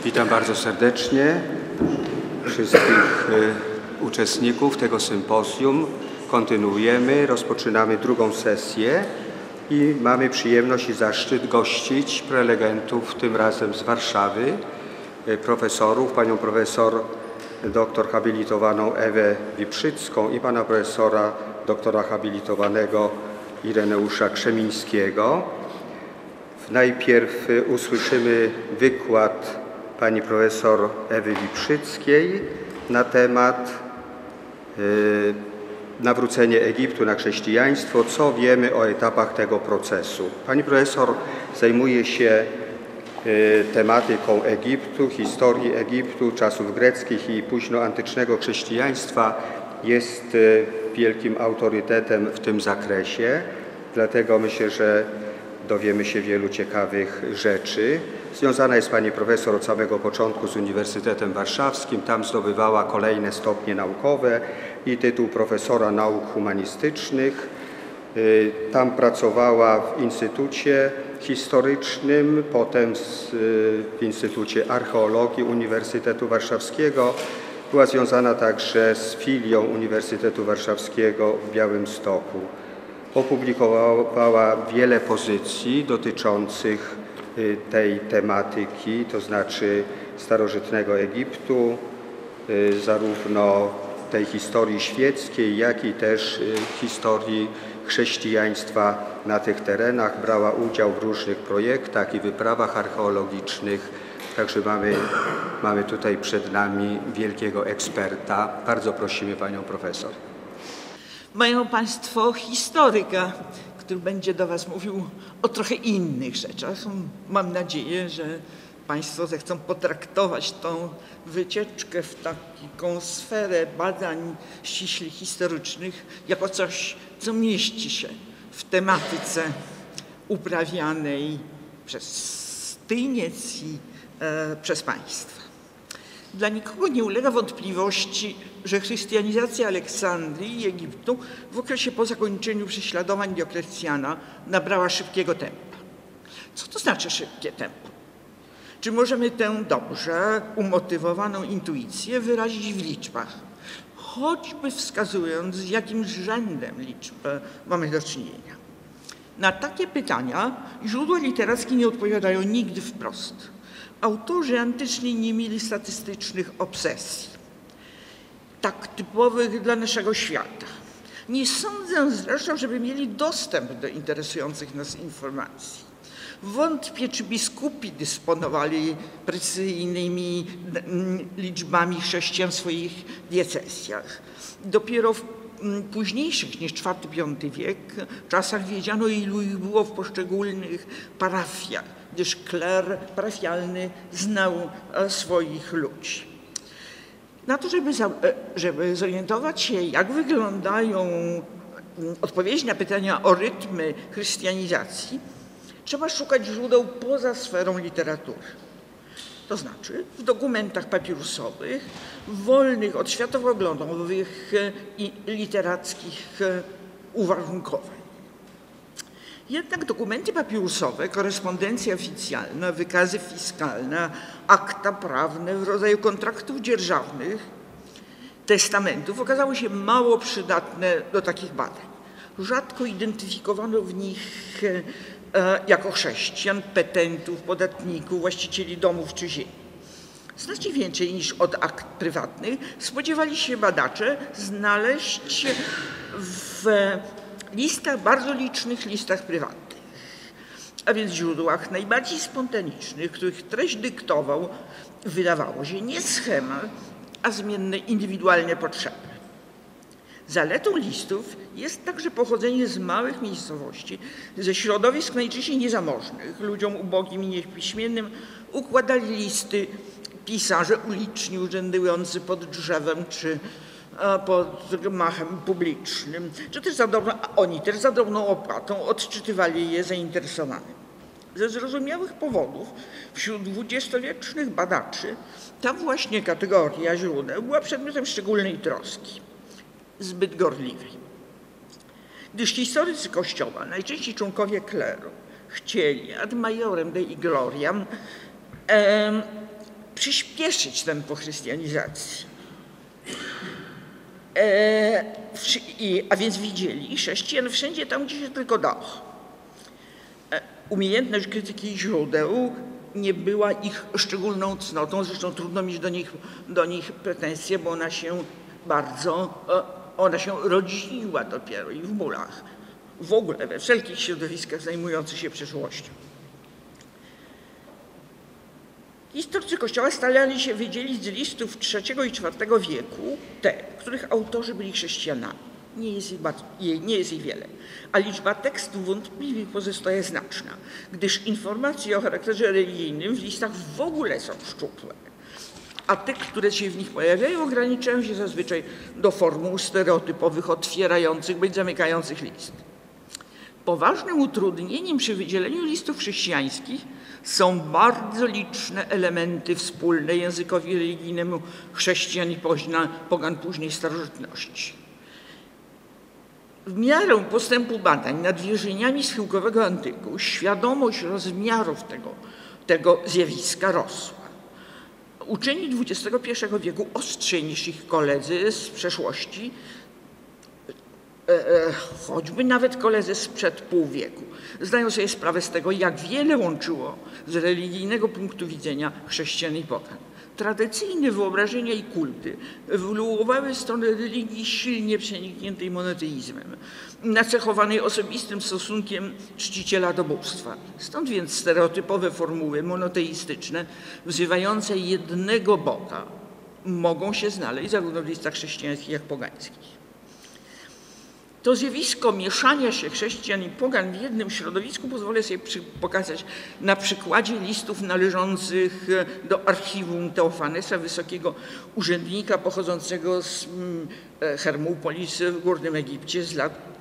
Witam bardzo serdecznie wszystkich uczestników tego sympozjum. Kontynuujemy, rozpoczynamy drugą sesję i mamy przyjemność i zaszczyt gościć prelegentów, tym razem z Warszawy, profesorów, panią profesor doktor habilitowaną Ewę Wieprzycką i pana profesora doktora habilitowanego Ireneusza Krzemińskiego. Najpierw usłyszymy wykład pani profesor Ewy Wieprzyckiej na temat nawrócenie Egiptu na chrześcijaństwo, co wiemy o etapach tego procesu. Pani profesor zajmuje się tematyką Egiptu, historii Egiptu, czasów greckich i późnoantycznego chrześcijaństwa. Jest wielkim autorytetem w tym zakresie, dlatego myślę, że dowiemy się wielu ciekawych rzeczy. Związana jest pani profesor od samego początku z Uniwersytetem Warszawskim. Tam zdobywała kolejne stopnie naukowe i tytuł profesora nauk humanistycznych. Tam pracowała w Instytucie Historycznym, potem w Instytucie Archeologii Uniwersytetu Warszawskiego. Była związana także z filią Uniwersytetu Warszawskiego w Białymstoku. Opublikowała wiele pozycji dotyczących tej tematyki, to znaczy starożytnego Egiptu, zarówno tej historii świeckiej, jak i też historii chrześcijaństwa na tych terenach. Brała udział w różnych projektach i wyprawach archeologicznych, także mamy tutaj przed nami wielkiego eksperta. Bardzo prosimy panią profesor. Mają Państwo historyka, który będzie do Was mówił o trochę innych rzeczach. Mam nadzieję, że Państwo zechcą potraktować tą wycieczkę w taką sferę badań ściśle historycznych jako coś, co mieści się w tematyce uprawianej przez Tyniec i przez Państwa. Dla nikogo nie ulega wątpliwości, że chrystianizacja Aleksandrii i Egiptu w okresie po zakończeniu prześladowań Dioklecjana nabrała szybkiego tempa. Co to znaczy szybkie tempo? Czy możemy tę dobrze umotywowaną intuicję wyrazić w liczbach, choćby wskazując, z jakim rzędem liczb mamy do czynienia? Na takie pytania źródła literackie nie odpowiadają nigdy wprost. Autorzy antyczni nie mieli statystycznych obsesji, tak typowych dla naszego świata. Nie sądzę zresztą, żeby mieli dostęp do interesujących nas informacji. Wątpię, czy biskupi dysponowali precyzyjnymi liczbami chrześcijan w swoich diecezjach. Dopiero w późniejszych niż IV-V wiek czasach wiedziano, ilu ich było w poszczególnych parafiach, gdyż kler parafialny znał swoich ludzi. Na to, żeby zorientować się, jak wyglądają odpowiedzi na pytania o rytmy chrystianizacji, trzeba szukać źródeł poza sferą literatury. To znaczy w dokumentach papirusowych, wolnych od światopoglądowych i literackich uwarunkowań. Jednak dokumenty papirusowe, korespondencja oficjalna, wykazy fiskalne, akta prawne w rodzaju kontraktów dzierżawnych, testamentów okazały się mało przydatne do takich badań. Rzadko identyfikowano w nich jako chrześcijan, petentów, podatników, właścicieli domów czy ziemi. Znacznie więcej niż od akt prywatnych spodziewali się badacze znaleźć w listach, bardzo licznych listach prywatnych, a więc źródłach najbardziej spontanicznych, których treść dyktował, wydawało się, nie schemat, a zmienne indywidualne potrzeby. Zaletą listów jest także pochodzenie z małych miejscowości, ze środowisk najczęściej niezamożnych. Ludziom ubogim i niepiśmiennym układali listy pisarze uliczni urzędujący pod drzewem czy pod gmachem publicznym, czy też oni też za drobną opłatą odczytywali je zainteresowanym. Ze zrozumiałych powodów wśród dwudziestowiecznych badaczy ta właśnie kategoria źródeł była przedmiotem szczególnej troski, zbyt gorliwej. Gdyż historycy Kościoła, najczęściej członkowie kleru, chcieli ad majorem Dei gloriam przyspieszyć tempo chrystianizacji. A więc widzieli chrześcijan wszędzie tam, gdzie się tylko dało. Umiejętność krytyki źródeł nie była ich szczególną cnotą, zresztą trudno mieć do nich pretensje, bo ona się rodziła dopiero i w Mulach, w ogóle we wszelkich środowiskach zajmujących się przeszłością. Historycy Kościoła starali się wydzielić z listów III i IV wieku te, których autorzy byli chrześcijanami. Nie jest ich wiele, a liczba tekstów wątpliwych pozostaje znaczna, gdyż informacje o charakterze religijnym w listach w ogóle są szczupłe, a te, które się w nich pojawiają, ograniczają się zazwyczaj do formuł stereotypowych, otwierających bądź zamykających list. Poważnym utrudnieniem przy wydzieleniu listów chrześcijańskich są bardzo liczne elementy wspólne językowi religijnemu chrześcijan i pogan późnej starożytności. W miarę postępu badań nad wierzeniami schyłkowego antyku świadomość rozmiarów tego zjawiska rosła. Uczeni XXI wieku ostrzej niż ich koledzy z przeszłości, choćby nawet koledzy sprzed pół wieku, zdają sobie sprawę z tego, jak wiele łączyło z religijnego punktu widzenia chrześcijan i pogan. Tradycyjne wyobrażenia i kulty ewoluowały w stronę religii silnie przenikniętej monoteizmem, nacechowanej osobistym stosunkiem czciciela do bóstwa. Stąd więc stereotypowe formuły monoteistyczne wzywające jednego Boga mogą się znaleźć zarówno w listach chrześcijańskich, jak i pogańskich. To zjawisko mieszania się chrześcijan i pogan w jednym środowisku pozwolę sobie pokazać na przykładzie listów należących do archiwum Teofanesa, wysokiego urzędnika pochodzącego z Hermoupolis w Górnym Egipcie z lat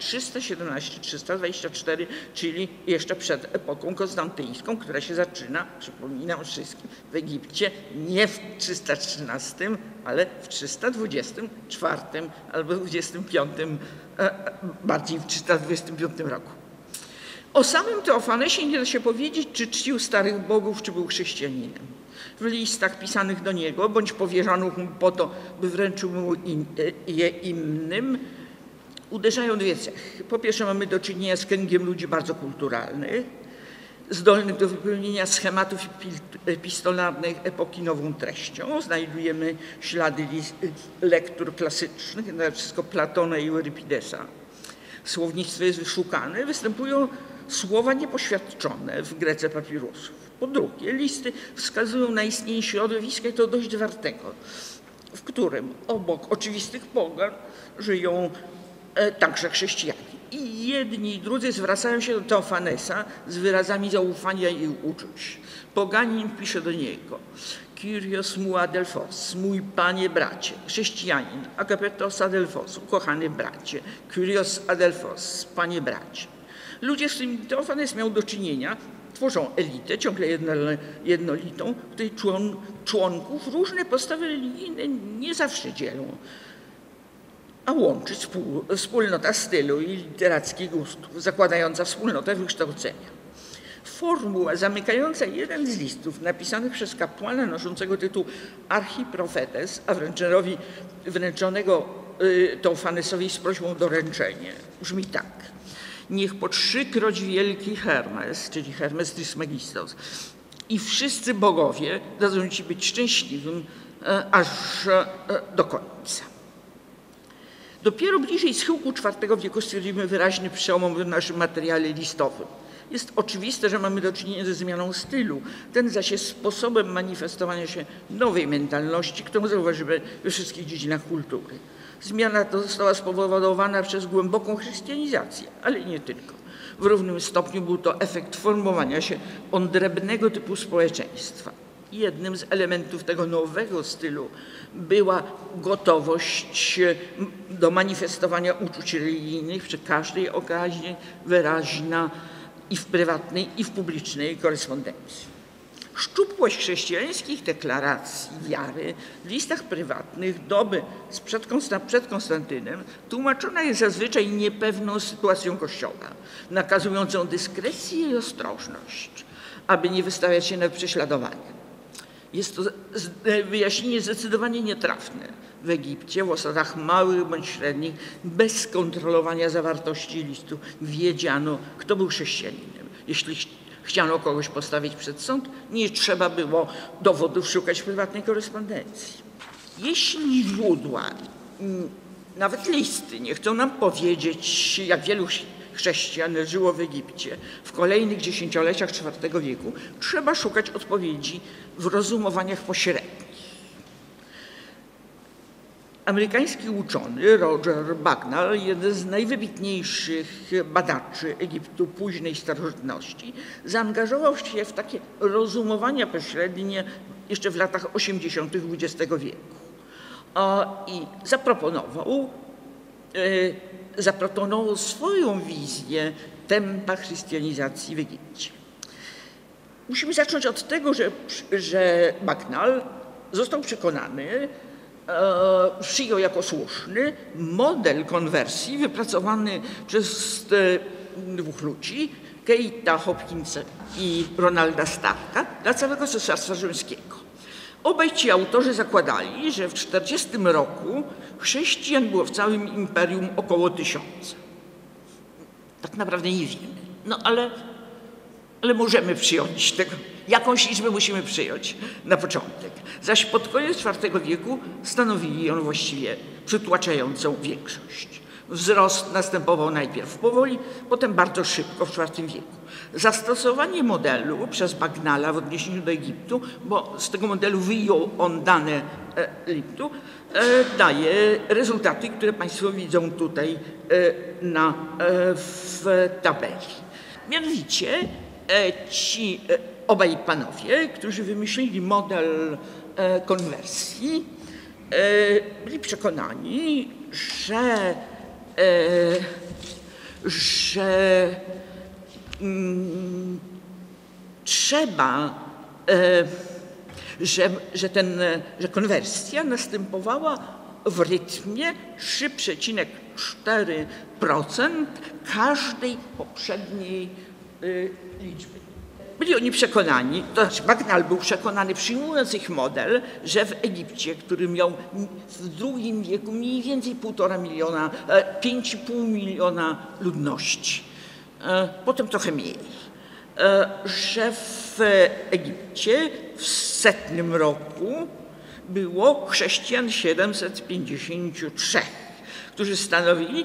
317-324, czyli jeszcze przed epoką konstantyńską, która się zaczyna, przypominam wszystkim, w Egipcie nie w 313, ale w 324 albo 25, bardziej w 325 roku. O samym Teofanesie nie da się powiedzieć, czy czcił starych bogów, czy był chrześcijaninem. W listach pisanych do niego, bądź powierzonych mu po to, by wręczył mu je innym, uderzają dwie cechy. Po pierwsze, mamy do czynienia z kręgiem ludzi bardzo kulturalnych, zdolnych do wypełnienia schematów epistolarnych epoki nową treścią. Znajdujemy ślady lektur klasycznych, na wszystko Platona i Eurypidesa. Słownictwo jest wyszukane, występują słowa niepoświadczone w Grece papirusów. Po drugie, listy wskazują na istnienie środowiska, i to dość zwartego, w którym obok oczywistych pogan żyją także chrześcijanie. I jedni i drudzy zwracają się do Teofanesa z wyrazami zaufania i uczuć. Poganin pisze do niego: Kyrios mu adelphos, mój panie bracie. Chrześcijanin: agapetos adelphosu, kochany bracie. Kyrios adelphos, panie bracie. Ludzie, z którymi Teofanes miał do czynienia, tworzą elitę, ciągle jednolitą, w której członków różne postawy religijne nie zawsze dzielą, a łączy wspólnota stylu i literackich gustów, zakładająca wspólnotę wykształcenia. Formuła zamykająca jeden z listów napisanych przez kapłana noszącego tytuł Archiprofetes, a wręczonego Teofanesowi z prośbą o doręczenie, brzmi tak: niech po trzykroć wielki Hermes, czyli Hermes Trismegistos, i wszyscy bogowie dadzą ci być szczęśliwym aż do końca. Dopiero bliżej schyłku IV wieku stwierdzimy wyraźny przełom w naszym materiale listowym. Jest oczywiste, że mamy do czynienia ze zmianą stylu. Ten zaś jest sposobem manifestowania się nowej mentalności, którą zauważymy we wszystkich dziedzinach kultury. Zmiana ta została spowodowana przez głęboką chrystianizację, ale nie tylko. W równym stopniu był to efekt formowania się odrębnego typu społeczeństwa. Jednym z elementów tego nowego stylu była gotowość do manifestowania uczuć religijnych przy każdej okazji, wyraźna i w prywatnej, i w publicznej korespondencji. Szczupłość chrześcijańskich deklaracji wiary w listach prywatnych doby przed Konstantynem tłumaczona jest zazwyczaj niepewną sytuacją Kościoła, nakazującą dyskrecję i ostrożność, aby nie wystawiać się na prześladowanie. Jest to wyjaśnienie zdecydowanie nietrafne. W Egipcie, w osadach małych bądź średnich, bez kontrolowania zawartości listu wiedziano, kto był chrześcijaninem. Jeśli chciano kogoś postawić przed sąd, nie trzeba było dowodów szukać w prywatnej korespondencji. Jeśli źródła, nawet listy, nie chcą nam powiedzieć, jak wielu chrześcijan żyło w Egipcie w kolejnych dziesięcioleciach IV wieku, trzeba szukać odpowiedzi w rozumowaniach pośrednich. Amerykański uczony Roger Bagnall, jeden z najwybitniejszych badaczy Egiptu późnej starożytności, zaangażował się w takie rozumowania pośrednie jeszcze w latach 80. XX wieku i zaproponował swoją wizję tempa chrystianizacji w Egipcie. Musimy zacząć od tego, że Bagnall został przekonany, przyjął jako słuszny model konwersji wypracowany przez dwóch ludzi, Keita Hopkinsa i Ronalda Starka, dla całego Cesarstwa Rzymskiego. Obaj ci autorzy zakładali, że w 40 roku chrześcijan było w całym imperium około 1000. Tak naprawdę nie wiemy. No ale możemy przyjąć tego. Jakąś liczbę musimy przyjąć na początek. Zaś pod koniec IV wieku stanowili ją właściwie przytłaczającą większość. Wzrost następował najpierw powoli, potem bardzo szybko w IV wieku. Zastosowanie modelu przez Bagnalla w odniesieniu do Egiptu, bo z tego modelu wyjął on dane Egiptu, daje rezultaty, które Państwo widzą tutaj w tabeli. Mianowicie ci obaj panowie, którzy wymyślili model konwersji, byli przekonani, że konwersja następowała w rytmie 3,4% każdej poprzedniej liczby. Byli oni przekonani, to znaczy Bagnall był przekonany, przyjmując ich model, że w Egipcie, który miał w II wieku mniej więcej 5,5 miliona ludności, potem trochę mniej, że w Egipcie w 100 roku było chrześcijan 753, którzy stanowili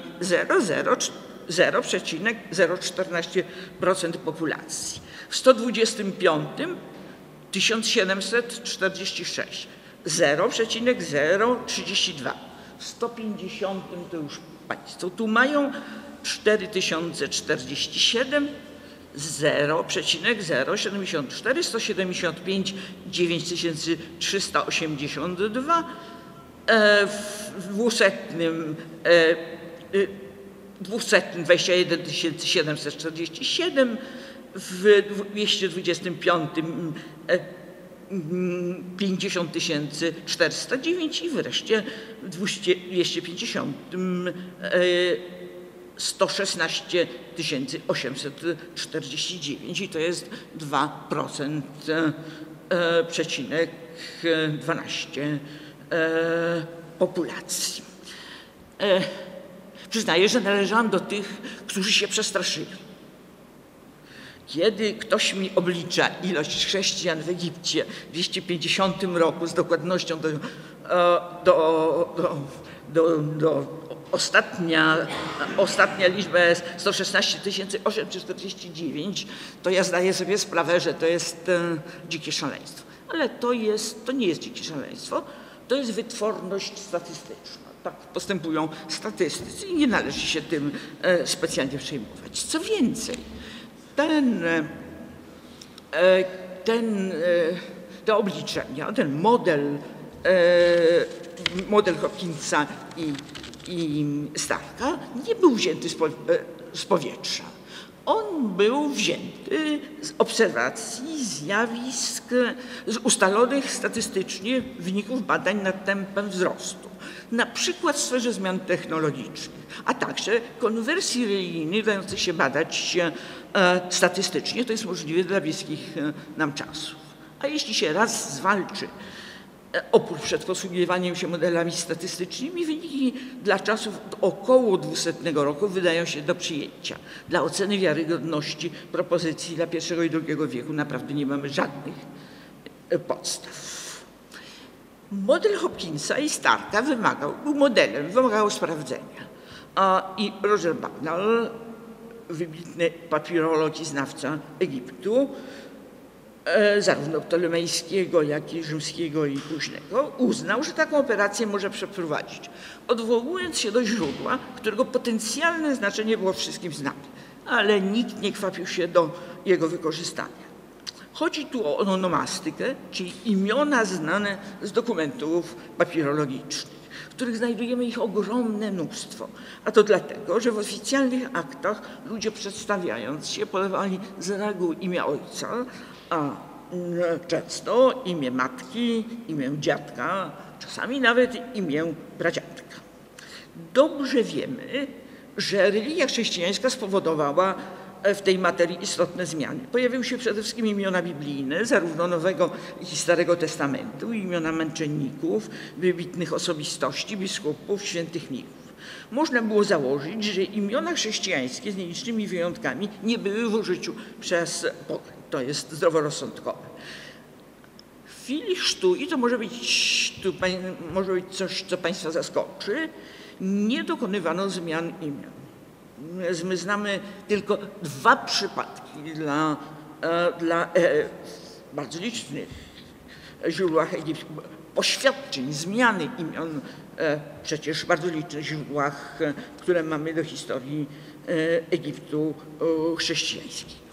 0,014% populacji. W 125 1746, 0,032. W 150 to już Państwo tu mają 4047, 0,074, 175, 9382, w 200 21 747, w 225 50 409 i wreszcie w 250 116 849 i to jest 2% przecinek 12 populacji. Przyznaję, że należałam do tych, którzy się przestraszyli. Kiedy ktoś mi oblicza ilość chrześcijan w Egipcie w 250 roku z dokładnością ostatnia liczba jest 116 849, to ja zdaję sobie sprawę, że to jest dzikie szaleństwo. Ale to nie jest dzikie szaleństwo, to jest wytworność statystyczna. Tak postępują statystycy i nie należy się tym specjalnie przejmować. Co więcej, te obliczenia, ten model Hopkinsa i Starka nie był wzięty z powietrza. On był wzięty z obserwacji zjawisk ustalonych statystycznie wyników badań nad tempem wzrostu. Na przykład w sferze zmian technologicznych, a także konwersji religijnej dających się badać statystycznie, to jest możliwe dla bliskich nam czasów. A jeśli się raz zwalczy opór przed posługiwaniem się modelami statystycznymi, wyniki dla czasów około 200 roku wydają się do przyjęcia. Dla oceny wiarygodności propozycji dla I i II wieku naprawdę nie mamy żadnych podstaw. Model Hopkinsa i Starka był modelem, wymagał sprawdzenia. I Roger Bagnall, wybitny papirolog i znawca Egiptu, zarówno ptolemejskiego, jak i rzymskiego i późnego, uznał, że taką operację może przeprowadzić, odwołując się do źródła, którego potencjalne znaczenie było wszystkim znane, ale nikt nie kwapił się do jego wykorzystania. Chodzi tu o onomastykę, czyli imiona znane z dokumentów papirologicznych, w których znajdujemy ich ogromne mnóstwo. A to dlatego, że w oficjalnych aktach ludzie przedstawiając się podawali z reguły imię ojca, a często imię matki, imię dziadka, czasami nawet imię pradziadka. Dobrze wiemy, że religia chrześcijańska spowodowała w tej materii istotne zmiany. Pojawiły się przede wszystkim imiona biblijne, zarówno Nowego, jak i Starego Testamentu, imiona męczenników, wybitnych osobistości, biskupów, świętych mnichów. Można było założyć, że imiona chrześcijańskie z nielicznymi wyjątkami nie były w użyciu przez pogan. To jest zdroworozsądkowe. W chwili chrztu, i to może być coś, co Państwa zaskoczy, nie dokonywano zmian imion. My znamy tylko 2 przypadki dla bardzo licznych źródłach Egiptu, poświadczeń, zmiany imion, przecież w bardzo licznych źródłach, które mamy do historii Egiptu chrześcijańskiego.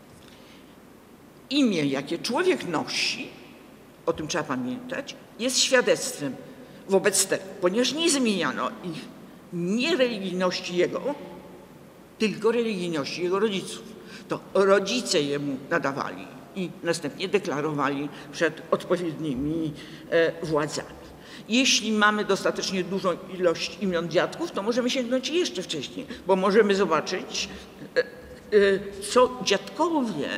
Imię, jakie człowiek nosi, o tym trzeba pamiętać, jest świadectwem wobec tego, ponieważ nie zmieniano ich nie religijności jego, tylko religijności jego rodziców. To rodzice jemu nadawali i następnie deklarowali przed odpowiednimi władzami. Jeśli mamy dostatecznie dużą ilość imion dziadków, to możemy sięgnąć jeszcze wcześniej, bo możemy zobaczyć, co dziadkowie,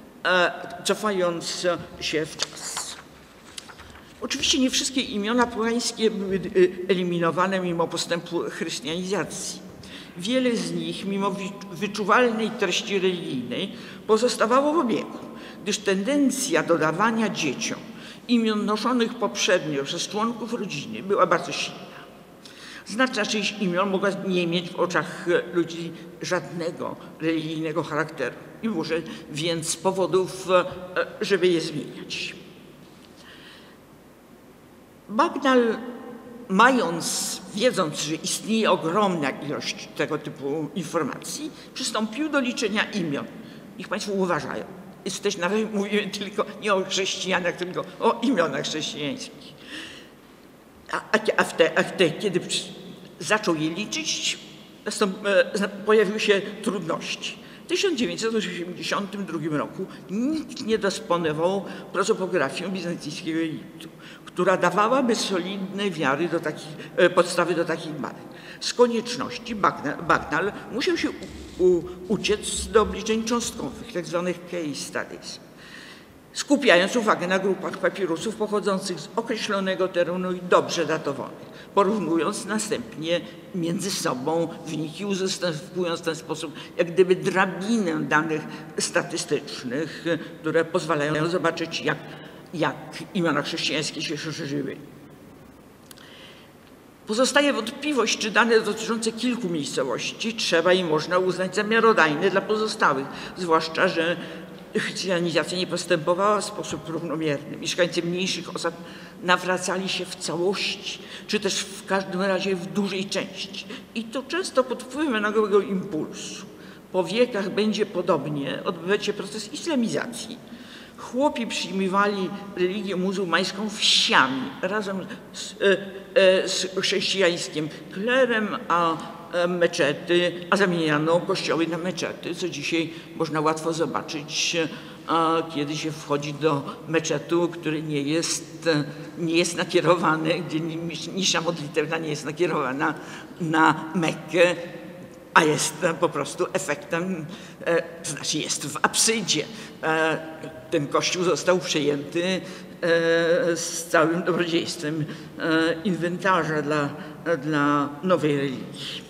cofając się w czas. Oczywiście nie wszystkie imiona pogańskie były eliminowane mimo postępu chrystianizacji. Wiele z nich, mimo wyczuwalnej treści religijnej, pozostawało w obiegu, gdyż tendencja dodawania dzieciom imion noszonych poprzednio przez członków rodziny była bardzo silna. Znaczna część imion mogła nie mieć w oczach ludzi żadnego religijnego charakteru i może więc powodów, żeby je zmieniać. Bagnall, wiedząc, że istnieje ogromna ilość tego typu informacji, przystąpił do liczenia imion. Niech Państwo uważają. Na razie mówimy tylko nie o chrześcijanach, tylko o imionach chrześcijańskich. Kiedy zaczął je liczyć, pojawiły się trudności. W 1982 roku nikt nie dysponował prozopografią bizantyjskiego Egiptu, która dawałaby solidne podstawy do takich badań. Z konieczności Bagnall musiał się uciec do obliczeń cząstkowych, tzw. case studies, skupiając uwagę na grupach papirusów pochodzących z określonego terenu i dobrze datowanych, porównując następnie między sobą wyniki, uzyskiwując w ten sposób jak gdyby drabinę danych statystycznych, które pozwalają zobaczyć, jak imiona chrześcijańskie się szerzyły. Pozostaje wątpliwość, czy dane dotyczące kilku miejscowości trzeba i można uznać za miarodajne dla pozostałych, zwłaszcza że chrystianizacja nie postępowała w sposób równomierny. Mieszkańcy mniejszych osad nawracali się w całości, czy też w każdym razie w dużej części. I to często pod wpływem nagłego impulsu. Po wiekach będzie podobnie odbywać się proces islamizacji. Chłopi przyjmowali religię muzułmańską wsiami razem z chrześcijańskim klerem, a zamieniano kościoły na meczety, co dzisiaj można łatwo zobaczyć, kiedy się wchodzi do meczetu, który nie jest nakierowany, gdzie nisza modlitewna nie jest nakierowana na Mekkę, a jest po prostu efektem, znaczy jest w apsydzie. Ten kościół został przejęty z całym dobrodziejstwem inwentarza dla nowej religii.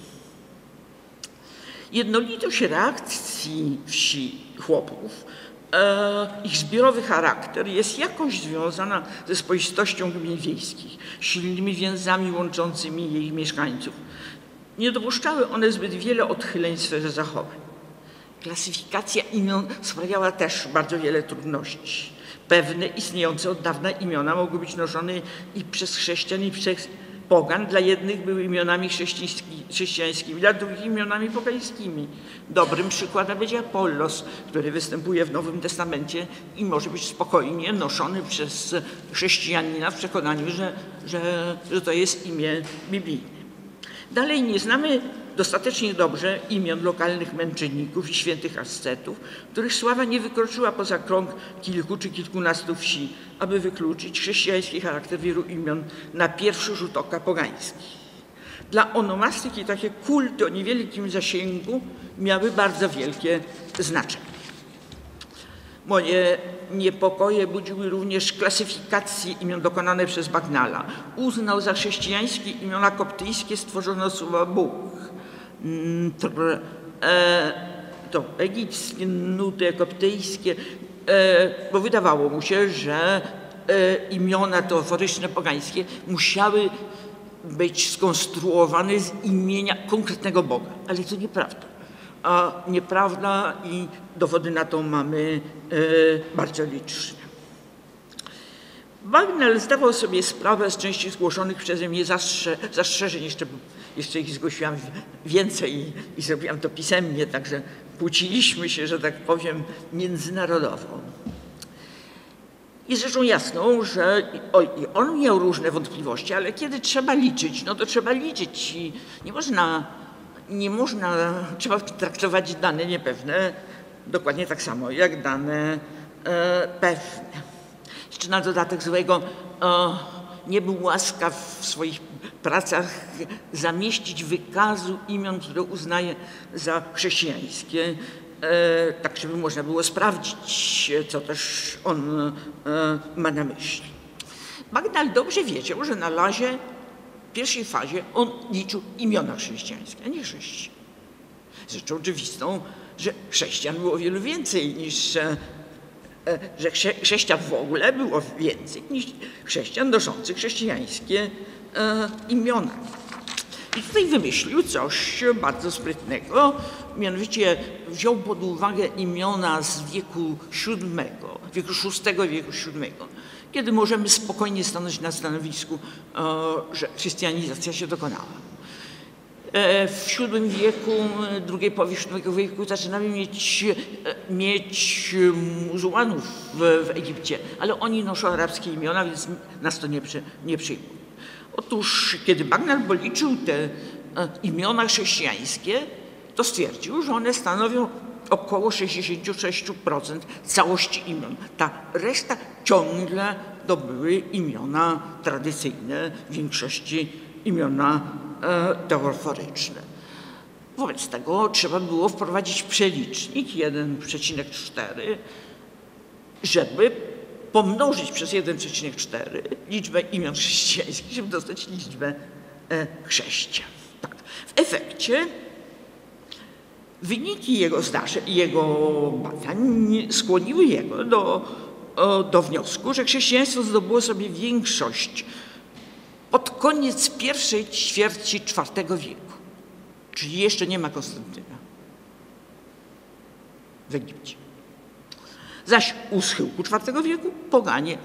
Jednolitość reakcji wsi chłopów, ich zbiorowy charakter jest jakoś związana ze spoistością gmin wiejskich, silnymi więzami łączącymi jej mieszkańców. Nie dopuszczały one zbyt wiele odchyleń w sferze zachowań. Klasyfikacja imion sprawiała też bardzo wiele trudności. Pewne istniejące od dawna imiona mogły być noszone i przez chrześcijan, i przez pogan. Dla jednych były imionami chrześcijańskimi, dla drugich imionami pogańskimi. Dobrym przykładem będzie Apollos, który występuje w Nowym Testamencie i może być spokojnie noszony przez chrześcijanina w przekonaniu, że to jest imię biblijne. Dalej nie znamy dostatecznie dobrze imion lokalnych męczenników i świętych ascetów, których sława nie wykroczyła poza krąg kilku czy kilkunastu wsi, aby wykluczyć chrześcijański charakter wielu imion na pierwszy rzut oka pogański. Dla onomastyki takie kulty o niewielkim zasięgu miały bardzo wielkie znaczenie. Moje niepokoje budziły również klasyfikacje imion dokonane przez Bagnala. Uznał za chrześcijańskie imiona koptyjskie stworzono słowa Bóg. To egipskie, nuty koptyjskie, bo wydawało mu się, że imiona teoforyczne pogańskie musiały być skonstruowane z imienia konkretnego Boga, ale to nieprawda. A nieprawda i dowody na to mamy bardzo liczne. Bagnal zdawał sobie sprawę z części zgłoszonych przeze mnie zastrzeżeń, jeszcze ich zgłosiłam więcej i zrobiłam to pisemnie, także kłóciliśmy się, że tak powiem, międzynarodowo. Jest rzeczą jasną, że i on miał różne wątpliwości, ale kiedy trzeba liczyć, no to trzeba liczyć i nie można, trzeba traktować dane niepewne dokładnie tak samo jak dane pewne. Jeszcze na dodatek złego nie był łaskaw w swoich pracach zamieścić wykazu imion, które uznaje za chrześcijańskie, tak żeby można było sprawdzić, co też on ma na myśli. Bagnal dobrze wiedział, że na razie w pierwszej fazie on liczył imiona chrześcijańskie, a nie chrześcijan. Rzeczą oczywistą, że chrześcijan było wielu więcej niż, że chrześcijan w ogóle było więcej niż chrześcijan noszących chrześcijańskie imiona. I tutaj wymyślił coś bardzo sprytnego, mianowicie wziął pod uwagę imiona z wieku VII, wieku VI i wieku VII, kiedy możemy spokojnie stanąć na stanowisku, że chrystianizacja się dokonała. W VII wieku, drugiej połowie VII wieku zaczynamy mieć muzułmanów w Egipcie, ale oni noszą arabskie imiona, więc nas to nie przyjmuje. Otóż, kiedy Bagnal policzył te imiona chrześcijańskie, to stwierdził, że one stanowią około 66% całości imion. Ta reszta ciągle to były imiona tradycyjne, w większości imiona teoforyczne. Wobec tego trzeba było wprowadzić przelicznik 1,4, żeby pomnożyć przez 1,4 liczbę imion chrześcijańskich, żeby dostać liczbę chrześcijan. Tak. W efekcie wyniki jego zdarzeń i jego badań skłoniły jego do wniosku, że chrześcijaństwo zdobyło sobie większość pod koniec pierwszej ćwierci IV wieku, czyli jeszcze nie ma Konstantyna w Egipcie. Zaś u schyłku IV wieku poganie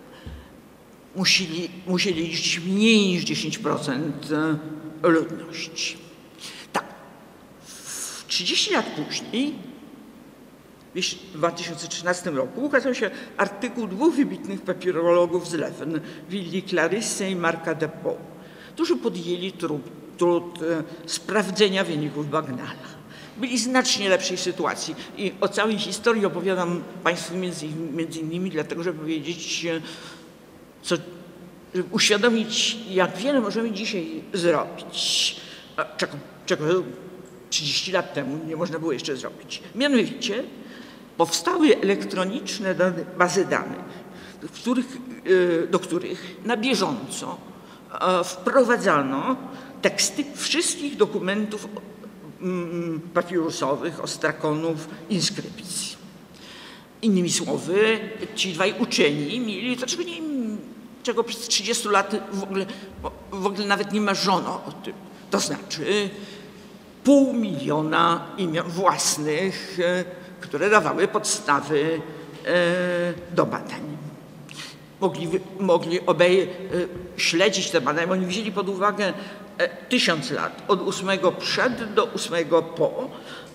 musieli liczyć mniej niż 10% ludności. Tak, 30 lat później, w 2013 roku, ukazał się artykuł dwóch wybitnych papirologów z Leven, Willi Clarisse i Marca Depot, którzy podjęli trud sprawdzenia wyników Bagnala. Byli w znacznie lepszej sytuacji i o całej historii opowiadam Państwu między innymi dlatego, żeby powiedzieć, żeby uświadomić, jak wiele możemy dzisiaj zrobić, czego 30 lat temu nie można było jeszcze zrobić. Mianowicie powstały elektroniczne bazy danych, do których na bieżąco wprowadzano teksty wszystkich dokumentów papirusowych, ostrakonów, inskrypcji. Innymi słowy, ci dwaj uczeni mieli to, czego przez 30 lat w ogóle nawet nie marzono o tym. To znaczy 500 000 imion własnych, które dawały podstawy do badań. Mogli obaj śledzić te badania, bo oni wzięli pod uwagę 1000 lat, od 8 przed do 8 po.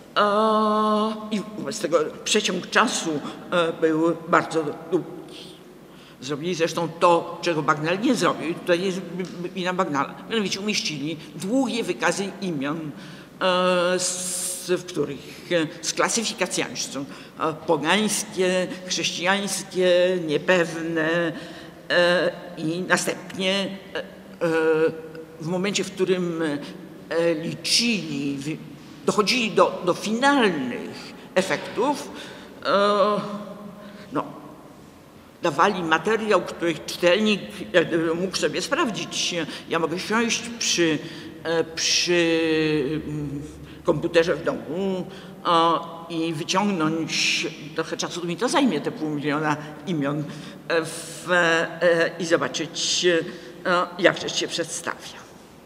I wobec tego przeciąg czasu był bardzo długi. Zrobili zresztą to, czego Bagnall nie zrobił. I tutaj jest wina Bagnalla. Mianowicie umieścili długie wykazy imion, w których z klasyfikacjami są pogańskie, chrześcijańskie, niepewne i następnie w momencie, w którym dochodzili do finalnych efektów, dawali materiał, który czytelnik mógł sobie sprawdzić. Ja mogę siąść przy komputerze w domu i wyciągnąć, trochę czasu mi to zajmie, te 500 000 imion i zobaczyć, jak rzecz się przedstawia.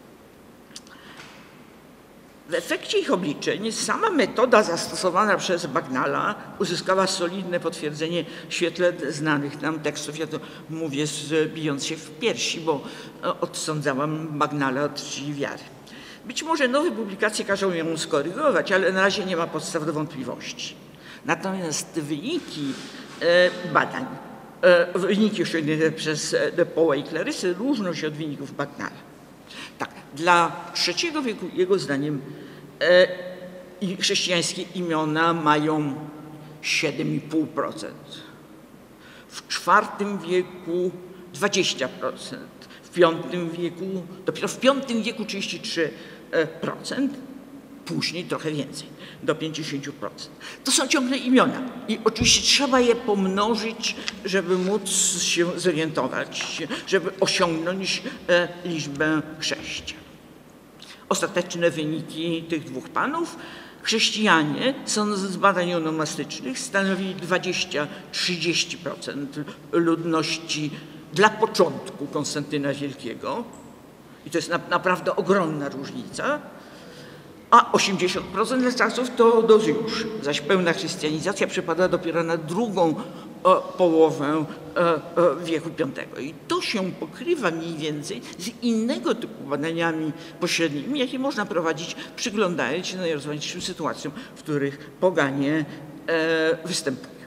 W efekcie ich obliczeń sama metoda zastosowana przez Bagnalla uzyskała solidne potwierdzenie w świetle znanych nam tekstów. Ja to mówię bijąc się w piersi, bo odsądzałam Bagnalla od czci wiary. Być może nowe publikacje każą ją skorygować, ale na razie nie ma podstaw do wątpliwości. Natomiast wyniki badań, wyniki osiągnięte przez de Paula i Clarisse różnią się od wyników Bagnalla. Tak, dla III wieku, jego zdaniem, chrześcijańskie imiona mają 7,5%. W IV wieku 20%. W V wieku, dopiero w V wieku 33%. Później trochę więcej, do 50%. To są ciągle imiona i oczywiście trzeba je pomnożyć, żeby móc się zorientować, żeby osiągnąć liczbę chrześcijan. Ostateczne wyniki tych dwóch panów. Chrześcijanie są z badań onomastycznych stanowili 20–30% ludności dla początku Konstantyna Wielkiego i to jest naprawdę ogromna różnica, a 80% dla czasów Teodozjuszy, zaś pełna chrystianizacja przypada dopiero na drugą połowę wieku V. I to się pokrywa mniej więcej z innego typu badaniami pośrednimi, jakie można prowadzić, przyglądając się najrozmaitszym sytuacjom, w których poganie występują.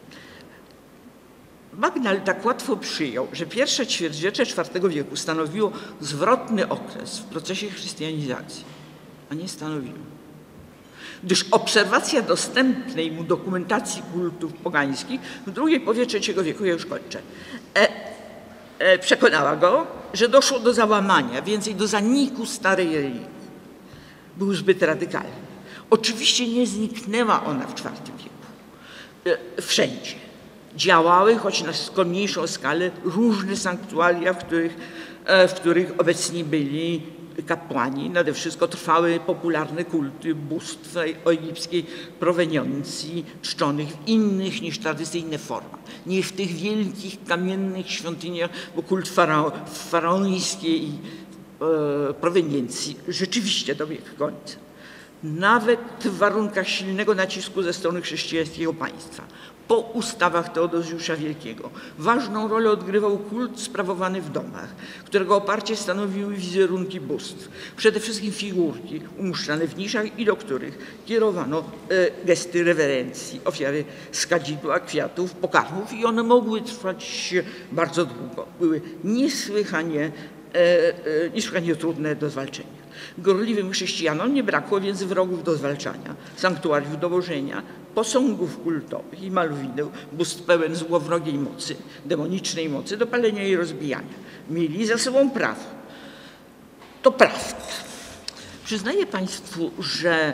Bagnall tak łatwo przyjął, że pierwsze ćwierćwiecze IV wieku stanowiło zwrotny okres w procesie chrystianizacji, a nie stanowiło. Gdyż obserwacja dostępnej mu dokumentacji kultów pogańskich w drugiej połowie III wieku, ja już kończę, przekonała go, że doszło do załamania, więcej do zaniku starej religii. Był zbyt radykalny. Oczywiście nie zniknęła ona w IV wieku. Wszędzie działały, choć na skromniejszą skalę, różne sanktuaria, w których obecni byli kapłani. Nade wszystko trwały popularne kulty bóstw o egipskiej proweniencji, czczonych w innych niż tradycyjne formach. Nie w tych wielkich kamiennych świątyniach, bo kult faraońskiej proweniencji rzeczywiście dobiegł końca. Nawet w warunkach silnego nacisku ze strony chrześcijańskiego państwa, po ustawach Teodozjusza Wielkiego, ważną rolę odgrywał kult sprawowany w domach, którego oparcie stanowiły wizerunki bóstw. Przede wszystkim figurki umieszczane w niszach i do których kierowano gesty rewerencji, ofiary z kadzidła, kwiatów, pokarmów i one mogły trwać bardzo długo. Były niesłychanie trudne do zwalczenia. Gorliwym chrześcijanom nie brakło więc wrogów do zwalczania, sanktuariów do łożenia, posągów kultowych i malowidł, bóstw pełen złowrogiej mocy, demonicznej mocy do palenia i rozbijania. Mieli za sobą prawo. To prawda. Przyznaję Państwu, że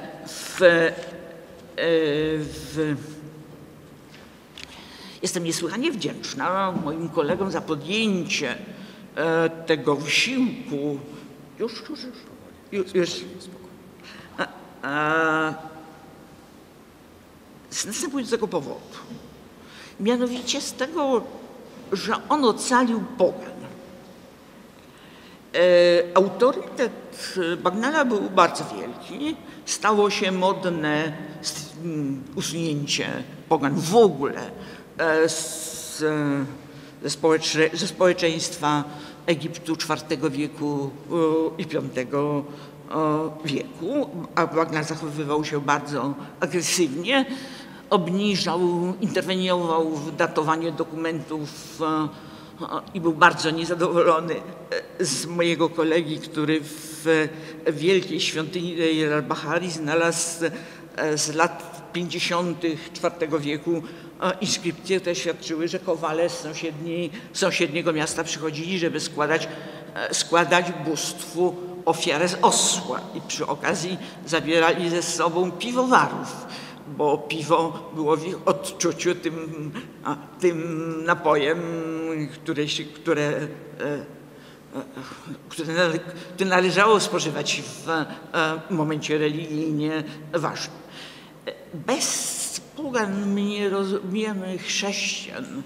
jestem niesłychanie wdzięczna moim kolegom za podjęcie tego wysiłku. Już. Z następującego powodu. Mianowicie z tego, że on ocalił pogan. Autorytet Bagnala był bardzo wielki. Stało się modne usunięcie pogan w ogóle ze społeczeństwa Egiptu IV wieku i V wieku, a Bagnal zachowywał się bardzo agresywnie, obniżał, interweniował w datowanie dokumentów i był bardzo niezadowolony z mojego kolegi, który w wielkiej świątyni Deir al-Bahari znalazł z lat 50. IV wieku inskrypcje, które świadczyły, że kowale z sąsiedniego miasta przychodzili, żeby składać bóstwu ofiarę z osła i przy okazji zabierali ze sobą piwowarów, bo piwo było w ich odczuciu tym napojem, które należało spożywać w momencie religijnie ważnym. Bez pogan mnie rozumiemy chrześcijan.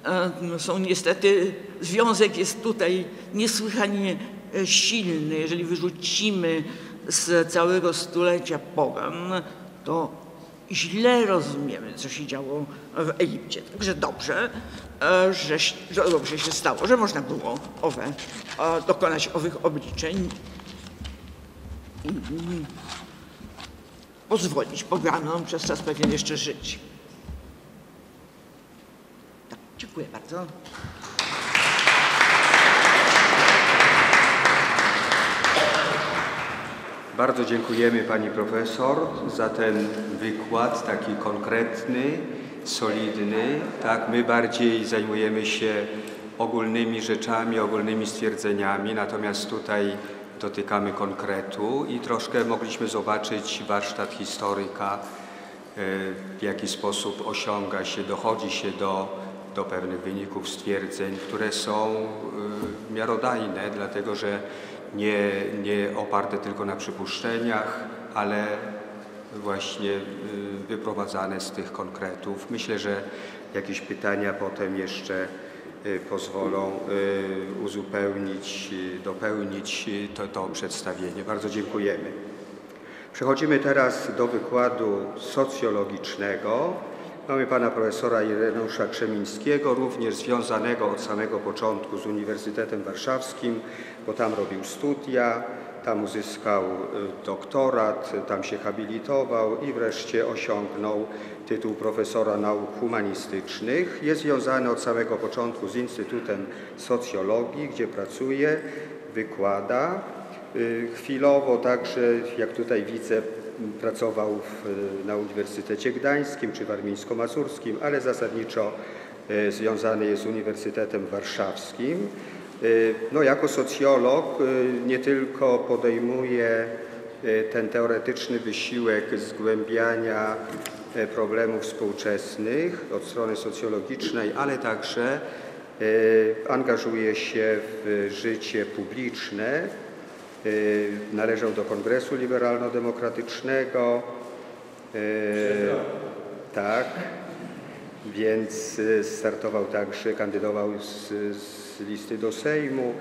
Związek jest tutaj niesłychanie silny. Jeżeli wyrzucimy z całego stulecia pogan, to źle rozumiemy, co się działo w Egipcie. Także dobrze się stało, że można było dokonać owych obliczeń i pozwolić poganom przez czas pewien jeszcze żyć. Tak, dziękuję bardzo. Bardzo dziękujemy pani profesor za ten wykład taki konkretny, solidny. Tak, my bardziej zajmujemy się ogólnymi rzeczami, ogólnymi stwierdzeniami, natomiast tutaj dotykamy konkretu i troszkę mogliśmy zobaczyć warsztat historyka, w jaki sposób dochodzi się do pewnych wyników stwierdzeń, które są miarodajne, dlatego że nie oparte tylko na przypuszczeniach, ale właśnie wyprowadzane z tych konkretów. Myślę, że jakieś pytania potem jeszcze pozwolą uzupełnić, dopełnić to przedstawienie. Bardzo dziękujemy. Przechodzimy teraz do wykładu socjologicznego. Mamy pana profesora Ireneusza Krzemińskiego, również związanego od samego początku z Uniwersytetem Warszawskim, bo tam robił studia, tam uzyskał doktorat, tam się habilitował i wreszcie osiągnął tytuł profesora nauk humanistycznych. Jest związany od samego początku z Instytutem Socjologii, gdzie pracuje, wykłada. Chwilowo także, jak tutaj widzę, pracował na Uniwersytecie Gdańskim czy Warmińsko-Mazurskim, ale zasadniczo związany jest z Uniwersytetem Warszawskim. No, jako socjolog nie tylko podejmuje ten teoretyczny wysiłek zgłębiania problemów współczesnych od strony socjologicznej, ale także angażuje się w życie publiczne. Należał do Kongresu Liberalno-Demokratycznego, tak, więc startował także, kandydował z listy do Sejmu,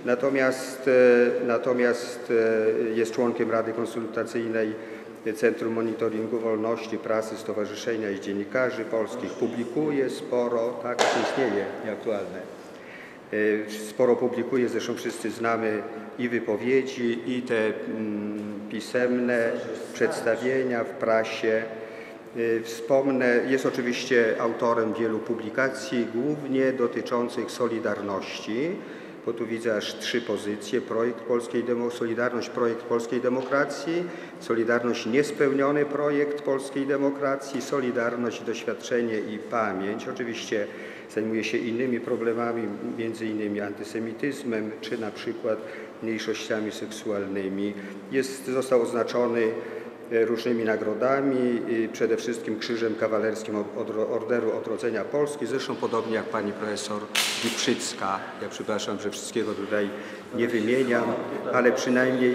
natomiast jest członkiem Rady Konsultacyjnej Centrum Monitoringu Wolności Prasy Stowarzyszenia i Dziennikarzy Polskich, publikuje sporo, tak, istnieje nieaktualne. Sporo publikuje, zresztą wszyscy znamy i wypowiedzi, i te pisemne przedstawienia w prasie. Wspomnę, jest oczywiście autorem wielu publikacji, głównie dotyczących Solidarności, bo tu widzę aż 3 pozycje: Solidarność, projekt polskiej demokracji, Solidarność, niespełniony projekt polskiej demokracji, Solidarność, doświadczenie i pamięć. Oczywiście zajmuje się innymi problemami, między innymi antysemityzmem, czy na przykład mniejszościami seksualnymi. Został oznaczony różnymi nagrodami, przede wszystkim Krzyżem Kawalerskim Orderu Odrodzenia Polski, zresztą podobnie jak pani profesor Lipszycka. Ja przepraszam, że wszystkiego tutaj nie wymieniam, ale przynajmniej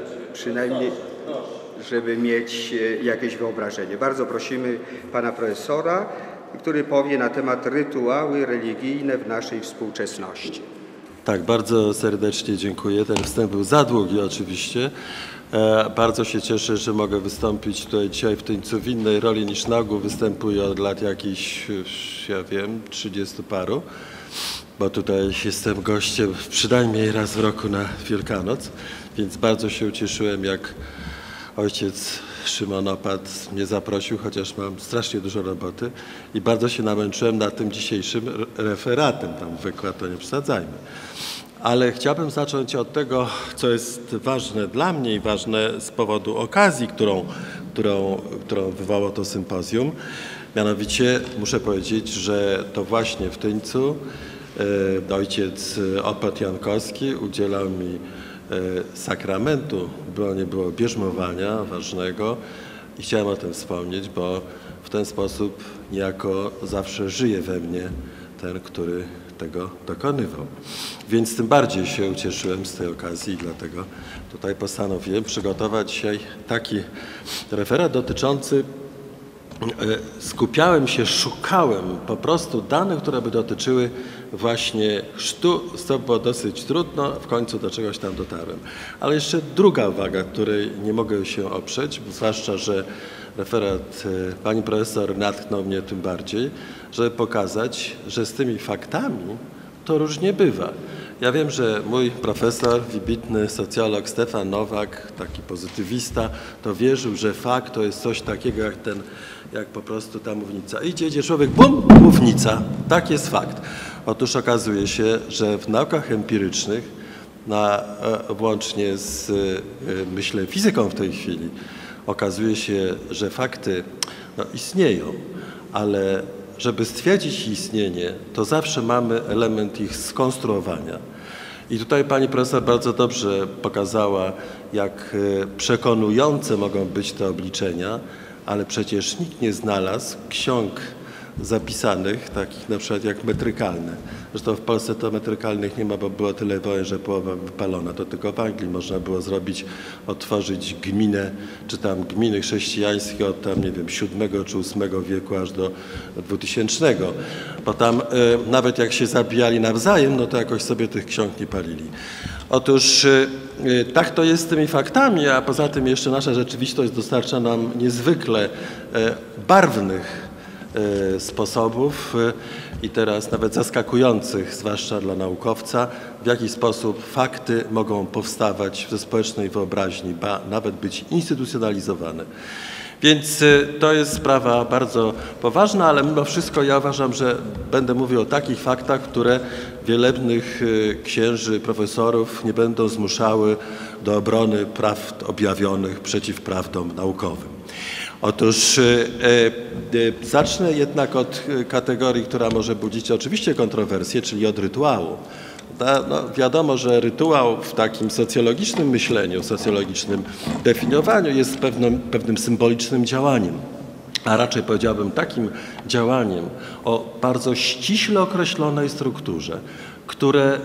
żeby mieć jakieś wyobrażenie. Bardzo prosimy pana profesora, który powie na temat rytuały religijne w naszej współczesności. Tak, bardzo serdecznie dziękuję. Ten wstęp był za długi oczywiście. Bardzo się cieszę, że mogę wystąpić tutaj dzisiaj w Tyńcu w innej roli niż na ogół występuję od lat jakichś, ja wiem, 30 paru, bo tutaj jestem gościem przynajmniej raz w roku na Wielkanoc, więc bardzo się ucieszyłem, jak ojciec Szymon Opat mnie zaprosił, chociaż mam strasznie dużo roboty i bardzo się namęczyłem nad tym dzisiejszym referatem, tam wykład to nie przesadzajmy. Ale chciałbym zacząć od tego, co jest ważne dla mnie i ważne z powodu okazji, którą wywołało to sympozjum. Mianowicie muszę powiedzieć, że to właśnie w Tyńcu ojciec Opat Jankowski udzielał mi sakramentu, nie było bierzmowania ważnego i chciałem o tym wspomnieć, bo w ten sposób niejako zawsze żyje we mnie ten, który tego dokonywał. Więc tym bardziej się ucieszyłem z tej okazji i dlatego tutaj postanowiłem przygotować dzisiaj taki referat dotyczący, skupiałem się, szukałem po prostu danych, które by dotyczyły właśnie chrztu. To było dosyć trudno, w końcu do czegoś tam dotarłem. Ale jeszcze druga uwaga, której nie mogę się oprzeć, zwłaszcza, że referat pani profesor natchnął mnie tym bardziej, żeby pokazać, że z tymi faktami to różnie bywa. Ja wiem, że mój profesor, wybitny socjolog Stefan Nowak, taki pozytywista, to wierzył, że fakt to jest coś takiego jak po prostu ta mównica. Idzie człowiek, bum, mównica. Tak jest fakt. Otóż okazuje się, że w naukach empirycznych, włącznie z, myślę, fizyką w tej chwili, okazuje się, że fakty istnieją, ale żeby stwierdzić ich istnienie, to zawsze mamy element ich skonstruowania. I tutaj pani profesor bardzo dobrze pokazała, jak przekonujące mogą być te obliczenia, ale przecież nikt nie znalazł ksiąg zapisanych, takich na przykład jak metrykalne. Zresztą w Polsce to metrykalnych nie ma, bo było tyle wojen, że połowa wypalona. To tylko w Anglii można było otworzyć gminę, czy tam gminy chrześcijańskie od tam, nie wiem, VII czy VIII wieku aż do 2000. Bo tam nawet jak się zabijali nawzajem, no to jakoś sobie tych ksiąg nie palili. Otóż tak to jest z tymi faktami, a poza tym jeszcze nasza rzeczywistość dostarcza nam niezwykle barwnych sposobów i teraz nawet zaskakujących, zwłaszcza dla naukowca, w jaki sposób fakty mogą powstawać ze społecznej wyobraźni, ba nawet być instytucjonalizowane. Więc to jest sprawa bardzo poważna, ale mimo wszystko ja uważam, że będę mówił o takich faktach, które wielebnych księży, profesorów nie będą zmuszały do obrony prawd objawionych przeciw prawdom naukowym. Otóż zacznę jednak od kategorii, która może budzić oczywiście kontrowersje, czyli od rytuału. Wiadomo, że rytuał w takim socjologicznym myśleniu, socjologicznym definiowaniu jest pewnym symbolicznym działaniem, a raczej powiedziałbym takim działaniem o bardzo ściśle określonej strukturze, które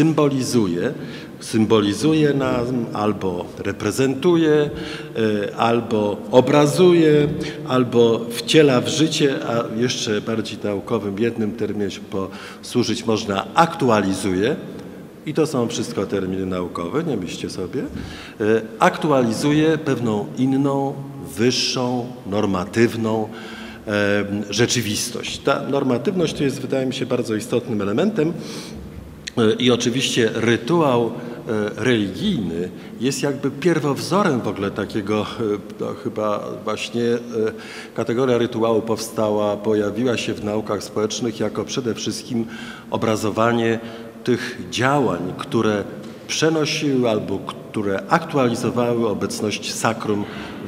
symbolizuje nam, albo reprezentuje, albo obrazuje, albo wciela w życie, a jeszcze bardziej naukowym jednym terminem posłużyć można, aktualizuje. I to są wszystko terminy naukowe, nie myślcie sobie. Aktualizuje pewną inną, wyższą, normatywną rzeczywistość. Ta normatywność to jest, wydaje mi się, bardzo istotnym elementem. I oczywiście rytuał religijny jest jakby pierwowzorem w ogóle takiego, chyba właśnie kategoria rytuału pojawiła się w naukach społecznych jako przede wszystkim obrazowanie tych działań, które przenosiły albo które aktualizowały obecność sakrum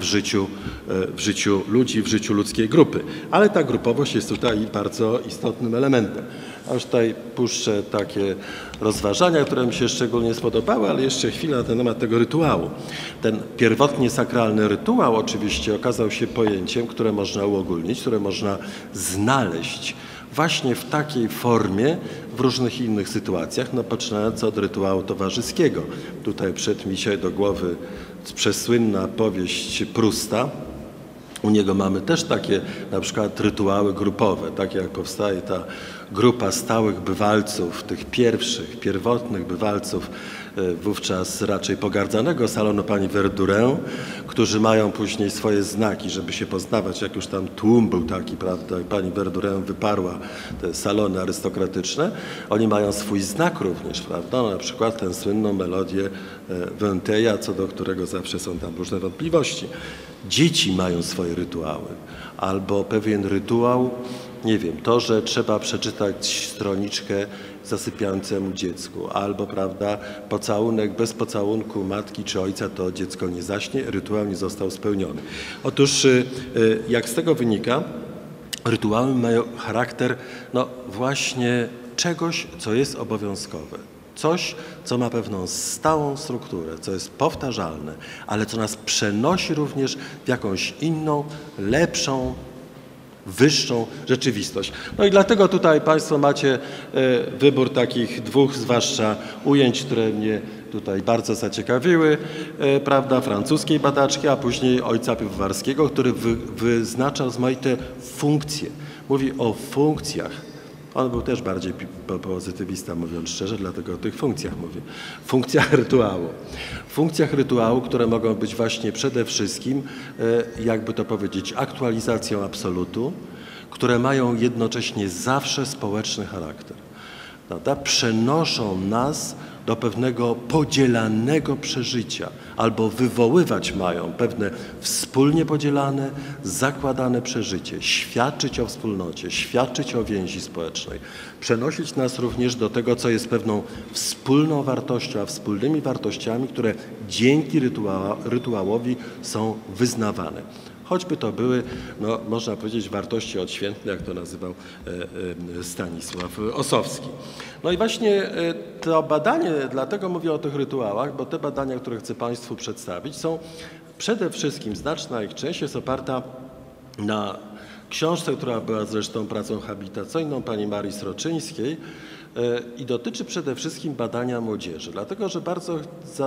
w życiu ludzi, w życiu ludzkiej grupy. Ale ta grupowość jest tutaj bardzo istotnym elementem. A już tutaj puszczę takie rozważania, które mi się szczególnie spodobały, ale jeszcze chwilę na ten temat tego rytuału. Ten pierwotnie sakralny rytuał oczywiście okazał się pojęciem, które można uogólnić, które można znaleźć właśnie w takiej formie w różnych innych sytuacjach, no poczynając od rytuału towarzyskiego. Tutaj przyszedł mi się do głowy przesłynna powieść Prusta. U niego mamy też takie na przykład rytuały grupowe, takie jak powstaje ta grupa stałych bywalców, tych pierwotnych bywalców wówczas raczej pogardzanego salonu pani Verdurin, którzy mają później swoje znaki, żeby się poznawać, jak już tam tłum był taki, prawda, i pani Verdurin wyparła te salony arystokratyczne, oni mają swój znak również, prawda, na przykład tę słynną melodię Venteja, co do którego zawsze są tam różne wątpliwości. Dzieci mają swoje rytuały, albo pewien rytuał, nie wiem, to, że trzeba przeczytać stroniczkę zasypiającemu dziecku, albo, prawda, pocałunek bez pocałunku matki czy ojca, to dziecko nie zaśnie, rytuał nie został spełniony. Otóż, jak z tego wynika, rytuały mają charakter, no właśnie czegoś, co jest obowiązkowe. Coś, co ma pewną stałą strukturę, co jest powtarzalne, ale co nas przenosi również w jakąś inną, lepszą, wyższą rzeczywistość. No i dlatego tutaj Państwo macie wybór takich dwóch, zwłaszcza ujęć, które mnie tutaj bardzo zaciekawiły, prawda, francuskiej badaczki, a później ojca piwowarskiego, który wyznacza rozmaite funkcje. Mówi o funkcjach. On był też bardziej pozytywista, mówiąc szczerze, dlatego o tych funkcjach mówię. Funkcjach rytuału. Funkcjach rytuału, które mogą być właśnie przede wszystkim, jakby to powiedzieć, aktualizacją absolutu, które mają jednocześnie zawsze społeczny charakter. Prawda? Przenoszą nas do pewnego podzielanego przeżycia albo wywoływać mają pewne wspólnie podzielane, zakładane przeżycie, świadczyć o wspólnocie, świadczyć o więzi społecznej, przenosić nas również do tego, co jest pewną wspólną wartością, a wspólnymi wartościami, które dzięki rytuałowi są wyznawane. Choćby to były, no, można powiedzieć, wartości odświętne, jak to nazywał Stanisław Ossowski. No i właśnie to badanie, dlatego mówię o tych rytuałach, bo te badania, które chcę Państwu przedstawić, są przede wszystkim, znaczna ich część jest oparta na książce, która była zresztą pracą habilitacyjną pani Marii Sroczyńskiej i dotyczy przede wszystkim badania młodzieży. Dlatego, że bardzo,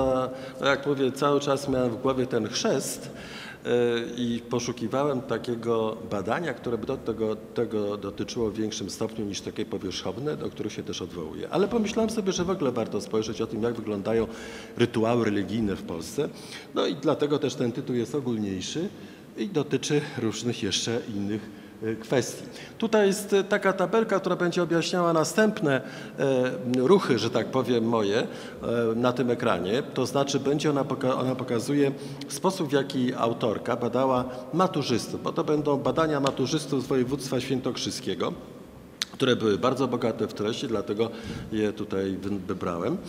jak mówię, cały czas miałem w głowie ten chrzest, i poszukiwałem takiego badania, które by tego dotyczyło w większym stopniu niż takie powierzchowne, do których się też odwołuję. Ale pomyślałem sobie, że w ogóle warto spojrzeć o tym, jak wyglądają rytuały religijne w Polsce. No i dlatego też ten tytuł jest ogólniejszy i dotyczy różnych jeszcze innych kwestii. Tutaj jest taka tabelka, która będzie objaśniała następne ruchy, że tak powiem, moje na tym ekranie. To znaczy ona pokazuje sposób, w jaki autorka badała maturzystów, bo to będą badania maturzystów z województwa świętokrzyskiego, które były bardzo bogate w treści, dlatego je tutaj wybrałem.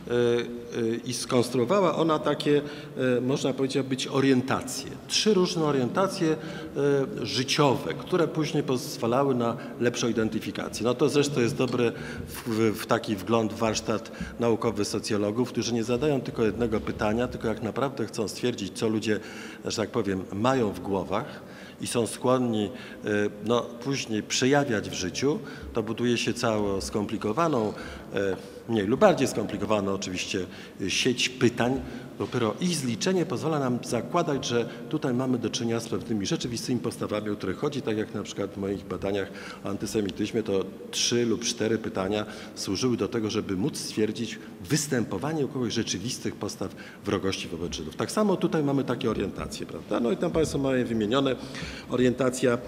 I skonstruowała ona takie, można powiedzieć, orientacje. 3 różne orientacje życiowe, które później pozwalały na lepszą identyfikację. No to zresztą jest dobre w taki wgląd w warsztat naukowy socjologów, którzy nie zadają tylko jednego pytania, tylko jak naprawdę chcą stwierdzić, co ludzie, że tak powiem, mają w głowach i są skłonni no, później przejawiać w życiu, to buduje się całą skomplikowaną, mniej lub bardziej skomplikowaną oczywiście sieć pytań. Dopiero ich zliczenie pozwala nam zakładać, że tutaj mamy do czynienia z pewnymi rzeczywistymi postawami, o których chodzi, tak jak na przykład w moich badaniach o antysemityzmie, to 3 lub 4 pytania służyły do tego, żeby móc stwierdzić występowanie u kogoś rzeczywistych postaw wrogości wobec Żydów. Tak samo tutaj mamy takie orientacje, prawda? No i tam Państwo mają wymienione orientacja.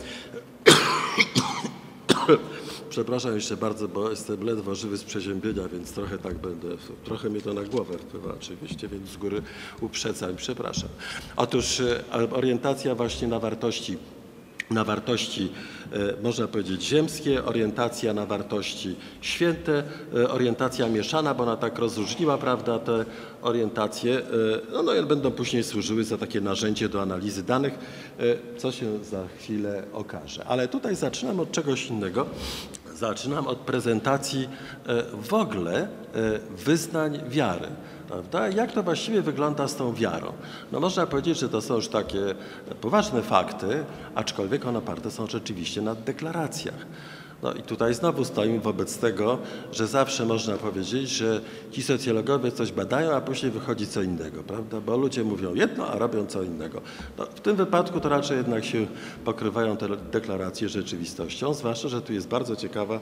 Przepraszam jeszcze bardzo, bo jestem ledwo żywy z przeziębienia, więc trochę tak będę, trochę mnie to na głowę wpływa oczywiście, więc z góry uprzedzam i przepraszam. Otóż orientacja właśnie na wartości na wartości, można powiedzieć, ziemskie, orientacja na wartości święte, orientacja mieszana, bo ona tak rozróżniła, prawda, te orientacje, no i będą później służyły za takie narzędzie do analizy danych, co się za chwilę okaże. Ale tutaj zaczynam od czegoś innego. Zaczynam od prezentacji w ogóle wyznań wiary. Prawda? Jak to właściwie wygląda z tą wiarą? No można powiedzieć, że to są już takie poważne fakty, aczkolwiek one oparte są rzeczywiście na deklaracjach. No i tutaj znowu stoimy wobec tego, że zawsze można powiedzieć, że ci socjologowie coś badają, a później wychodzi co innego, prawda? Bo ludzie mówią jedno, a robią co innego. No, w tym wypadku to raczej jednak się pokrywają te deklaracje rzeczywistością, zwłaszcza, że tu jest bardzo ciekawa.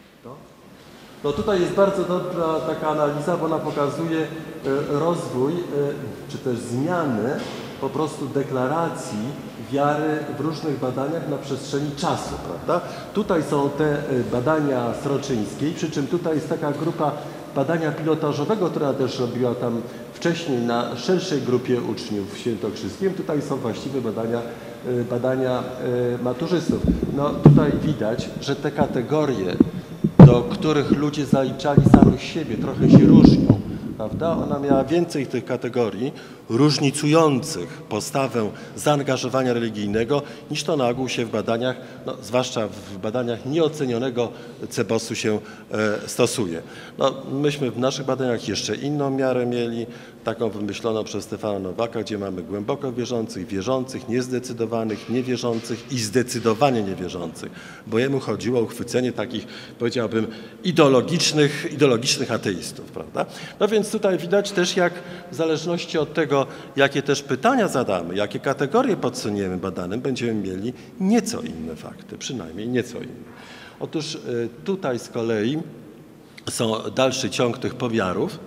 No tutaj jest bardzo dobra taka analiza, bo ona pokazuje rozwój, czy też zmiany po prostu deklaracji wiary w różnych badaniach na przestrzeni czasu, prawda? Tutaj są te badania Sroczyńskiej, przy czym tutaj jest taka grupa badania pilotażowego, która też robiła tam wcześniej na szerszej grupie uczniów w Świętokrzyskiem. Tutaj są właściwe badania maturzystów. No tutaj widać, że te kategorie, do których ludzie zaliczali samych siebie, trochę się różnią, prawda? Ona miała więcej tych kategorii różnicujących postawę zaangażowania religijnego, niż to na ogół się w badaniach, no, zwłaszcza w badaniach nieocenionego CEBOS-u się stosuje. No, myśmy w naszych badaniach jeszcze inną miarę mieli, taką wymyśloną przez Stefana Nowaka, gdzie mamy głęboko wierzących, niezdecydowanych, niewierzących i zdecydowanie niewierzących, bo jemu chodziło o uchwycenie takich, powiedziałbym, ideologicznych ateistów, prawda? No więc tutaj widać też, jak w zależności od tego, jakie też pytania zadamy, jakie kategorie podsuniemy badanym, będziemy mieli nieco inne fakty, przynajmniej nieco inne. Otóż tutaj z kolei są dalszy ciąg tych pomiarów.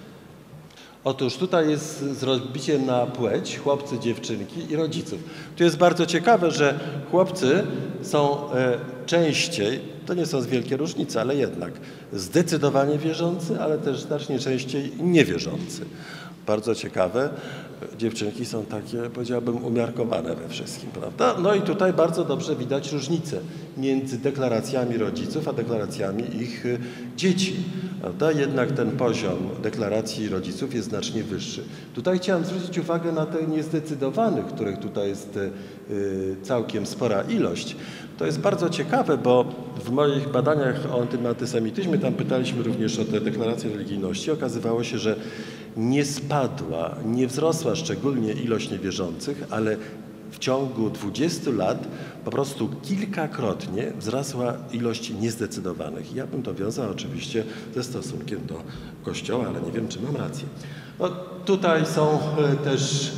Otóż tutaj jest z rozbiciem na płeć, chłopcy, dziewczynki i rodziców. Tu jest bardzo ciekawe, że chłopcy są częściej, to nie są wielkie różnice, ale jednak zdecydowanie wierzący, ale też znacznie częściej niewierzący. Bardzo ciekawe. Dziewczynki są takie, powiedziałbym, umiarkowane we wszystkim, prawda? No i tutaj bardzo dobrze widać różnicę między deklaracjami rodziców, a deklaracjami ich dzieci, prawda? Jednak ten poziom deklaracji rodziców jest znacznie wyższy. Tutaj chciałem zwrócić uwagę na te niezdecydowanych, których tutaj jest całkiem spora ilość. To jest bardzo ciekawe, bo w moich badaniach o tym antysemityzmie, tam pytaliśmy również o te deklaracje religijności, okazywało się, że nie spadła, nie wzrosła szczególnie ilość niewierzących, ale w ciągu 20 lat po prostu kilkakrotnie wzrosła ilość niezdecydowanych. Ja bym to wiązał oczywiście ze stosunkiem do Kościoła, ale nie wiem, czy mam rację. No, tutaj są też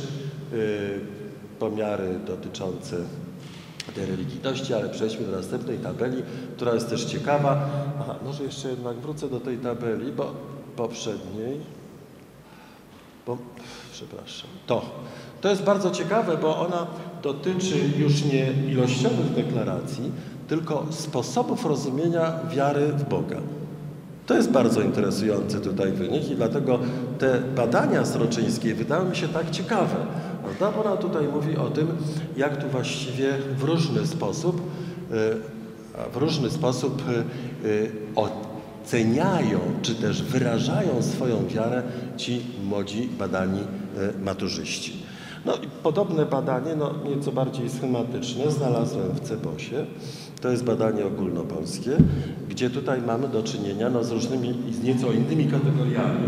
pomiary dotyczące tej religijności, ale przejdźmy do następnej tabeli, która jest też ciekawa. Aha, może jeszcze jednak wrócę do tej tabeli, bo poprzedniej. Przepraszam. To jest bardzo ciekawe, bo ona dotyczy już nie ilościowych deklaracji, tylko sposobów rozumienia wiary w Boga. To jest bardzo interesujący tutaj wynik i dlatego te badania Sroczyńskiej wydały mi się tak ciekawe. Prawda? Bo ona tutaj mówi o tym, jak tu właściwie w różny sposób oceniają, czy też wyrażają swoją wiarę ci młodzi badani maturzyści. No i podobne badanie, no nieco bardziej schematyczne, znalazłem w CEBOS-ie. To jest badanie ogólnopolskie, gdzie tutaj mamy do czynienia no, z różnymi i z nieco innymi kategoriami,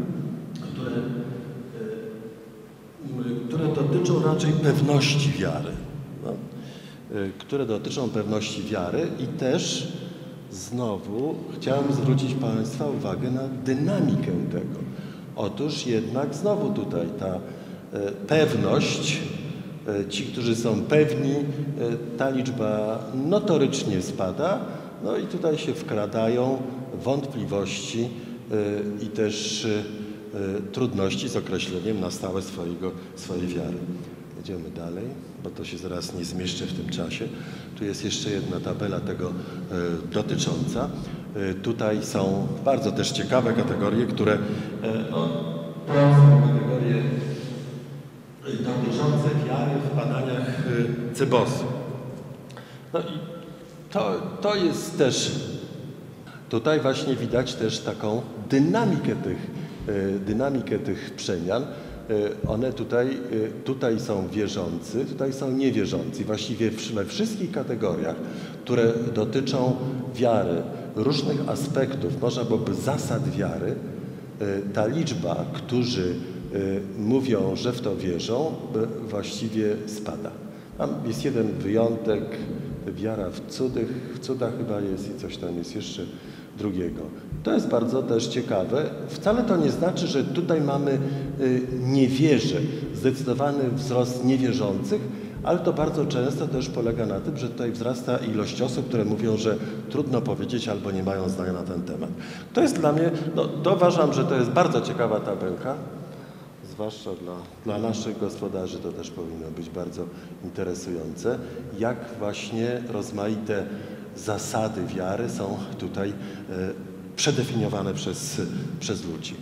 które dotyczą raczej pewności wiary. No, które dotyczą pewności wiary i też znowu chciałem zwrócić Państwa uwagę na dynamikę tego. Otóż jednak znowu tutaj ta pewność, ci, którzy są pewni, ta liczba notorycznie spada, no i tutaj się wkradają wątpliwości i też trudności z określeniem na stałe swojej wiary. Jedziemy dalej, bo to się zaraz nie zmieszczę w tym czasie. Tu jest jeszcze jedna tabela tego dotycząca. Tutaj są bardzo też ciekawe kategorie, które są kategorie dotyczące wiary w badaniach CEBOS-u. No i to jest też, tutaj właśnie widać też taką dynamikę tych przemian. One tutaj są wierzący, tutaj są niewierzący. Właściwie we wszystkich kategoriach, które dotyczą wiary, różnych aspektów, można byłoby zasad wiary, ta liczba, którzy mówią, że w to wierzą, właściwie spada. Tam jest jeden wyjątek, wiara w cudach chyba jest i coś tam jest jeszcze drugiego. To jest bardzo też ciekawe. Wcale to nie znaczy, że tutaj mamy niewierze, zdecydowany wzrost niewierzących, ale to bardzo często też polega na tym, że tutaj wzrasta ilość osób, które mówią, że trudno powiedzieć albo nie mają zdania na ten temat. To jest dla mnie, to uważam, że to jest bardzo ciekawa tabelka, zwłaszcza dla naszych gospodarzy to też powinno być bardzo interesujące, jak właśnie rozmaite zasady wiary są tutaj przedefiniowane przez ludzi.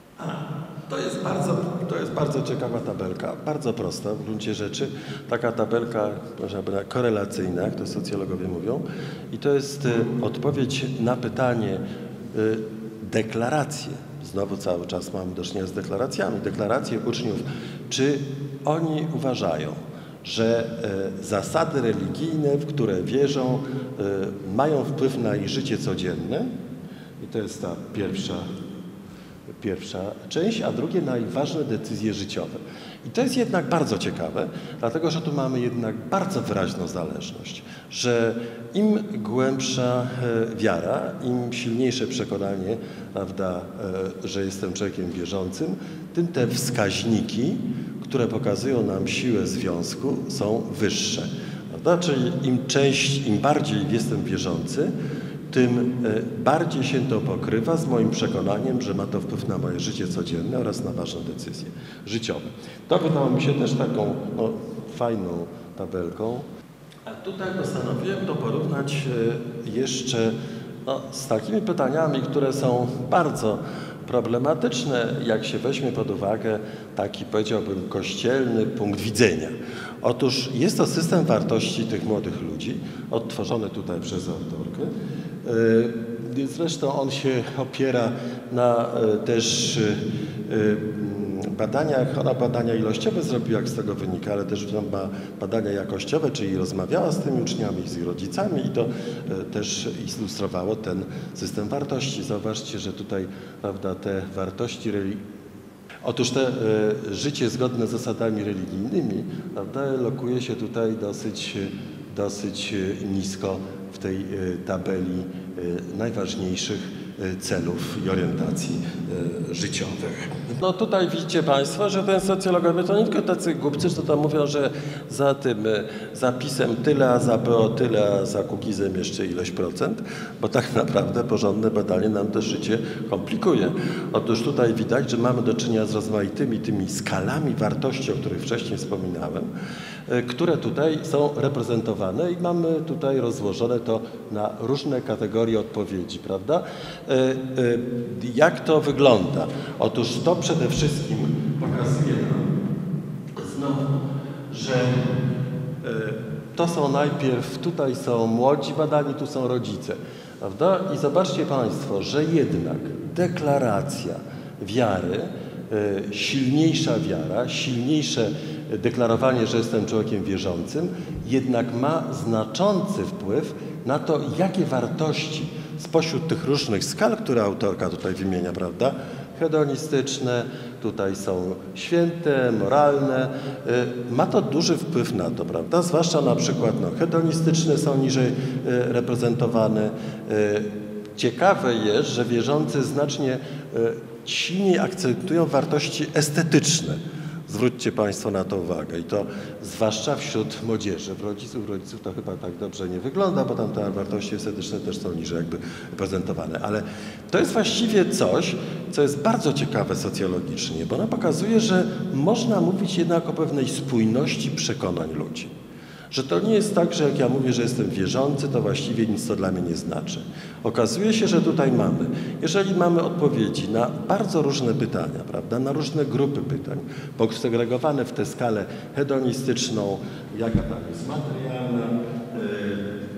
To jest bardzo ciekawa tabelka, bardzo prosta w gruncie rzeczy. Taka tabelka, można by korelacyjna, jak to socjologowie mówią. I to jest odpowiedź na pytanie, deklaracje. Znowu cały czas mamy do czynienia z deklaracjami. Deklaracje uczniów, czy oni uważają, że zasady religijne, w które wierzą, mają wpływ na ich życie codzienne. I to jest ta pierwsza część, a drugie na ich ważne decyzje życiowe. I to jest jednak bardzo ciekawe, dlatego że tu mamy jednak bardzo wyraźną zależność, że im głębsza wiara, im silniejsze przekonanie, prawda, że jestem człowiekiem wierzącym, tym te wskaźniki, które pokazują nam siłę związku, są wyższe. Prawda? Czyli im bardziej jestem wierzący, tym bardziej się to pokrywa z moim przekonaniem, że ma to wpływ na moje życie codzienne oraz na ważne decyzje życiowe. To wydało mi się też taką fajną tabelką. A tutaj postanowiłem to porównać jeszcze z takimi pytaniami, które są bardzo problematyczne, jak się weźmie pod uwagę taki, powiedziałbym, kościelny punkt widzenia. Otóż jest to system wartości tych młodych ludzi, odtworzony tutaj przez autorkę. Zresztą on się opiera na też badaniach, ona badania ilościowe zrobiła, jak z tego wynika, ale też ma badania jakościowe, czyli rozmawiała z tymi uczniami, z ich rodzicami i to też ilustrowało ten system wartości. Zauważcie, że tutaj, prawda, te wartości otóż te życie zgodne z zasadami religijnymi, prawda, lokuje się tutaj dosyć nisko w tej tabeli najważniejszych celów i orientacji życiowych. No tutaj widzicie Państwo, że ten socjologowie to nie tylko tacy głupcy, co tam mówią, że za tym zapisem tyle, a za BO tyle, a za Kukizem jeszcze ileś procent, bo tak naprawdę porządne badanie nam też życie komplikuje. Otóż tutaj widać, że mamy do czynienia z rozmaitymi tymi skalami wartości, o których wcześniej wspominałem, które tutaj są reprezentowane i mamy tutaj rozłożone to na różne kategorie odpowiedzi, prawda? Jak to wygląda? Otóż to przede wszystkim pokazuje nam znowu, że to są najpierw, tutaj są młodzi badani, tu są rodzice, prawda? I zobaczcie Państwo, że jednak deklaracja wiary, silniejsza wiara, silniejsze deklarowanie, że jestem człowiekiem wierzącym, jednak ma znaczący wpływ na to, jakie wartości spośród tych różnych skal, które autorka tutaj wymienia, prawda, hedonistyczne, tutaj są święte, moralne, ma to duży wpływ na to, prawda, zwłaszcza na przykład hedonistyczne są niżej reprezentowane. Ciekawe jest, że wierzący znacznie silniej akcentują wartości estetyczne. Zwróćcie Państwo na to uwagę i to zwłaszcza wśród młodzieży. Rodziców to chyba tak dobrze nie wygląda, bo tam te wartości estetyczne też są niżej jakby reprezentowane. Ale to jest właściwie coś, co jest bardzo ciekawe socjologicznie, bo ono pokazuje, że można mówić jednak o pewnej spójności przekonań ludzi. Że to nie jest tak, że jak ja mówię, że jestem wierzący, to właściwie nic to dla mnie nie znaczy. Okazuje się, że tutaj jeżeli mamy odpowiedzi na bardzo różne pytania, prawda, na różne grupy pytań, posegregowane w tę skalę hedonistyczną, jaka tam jest materialna,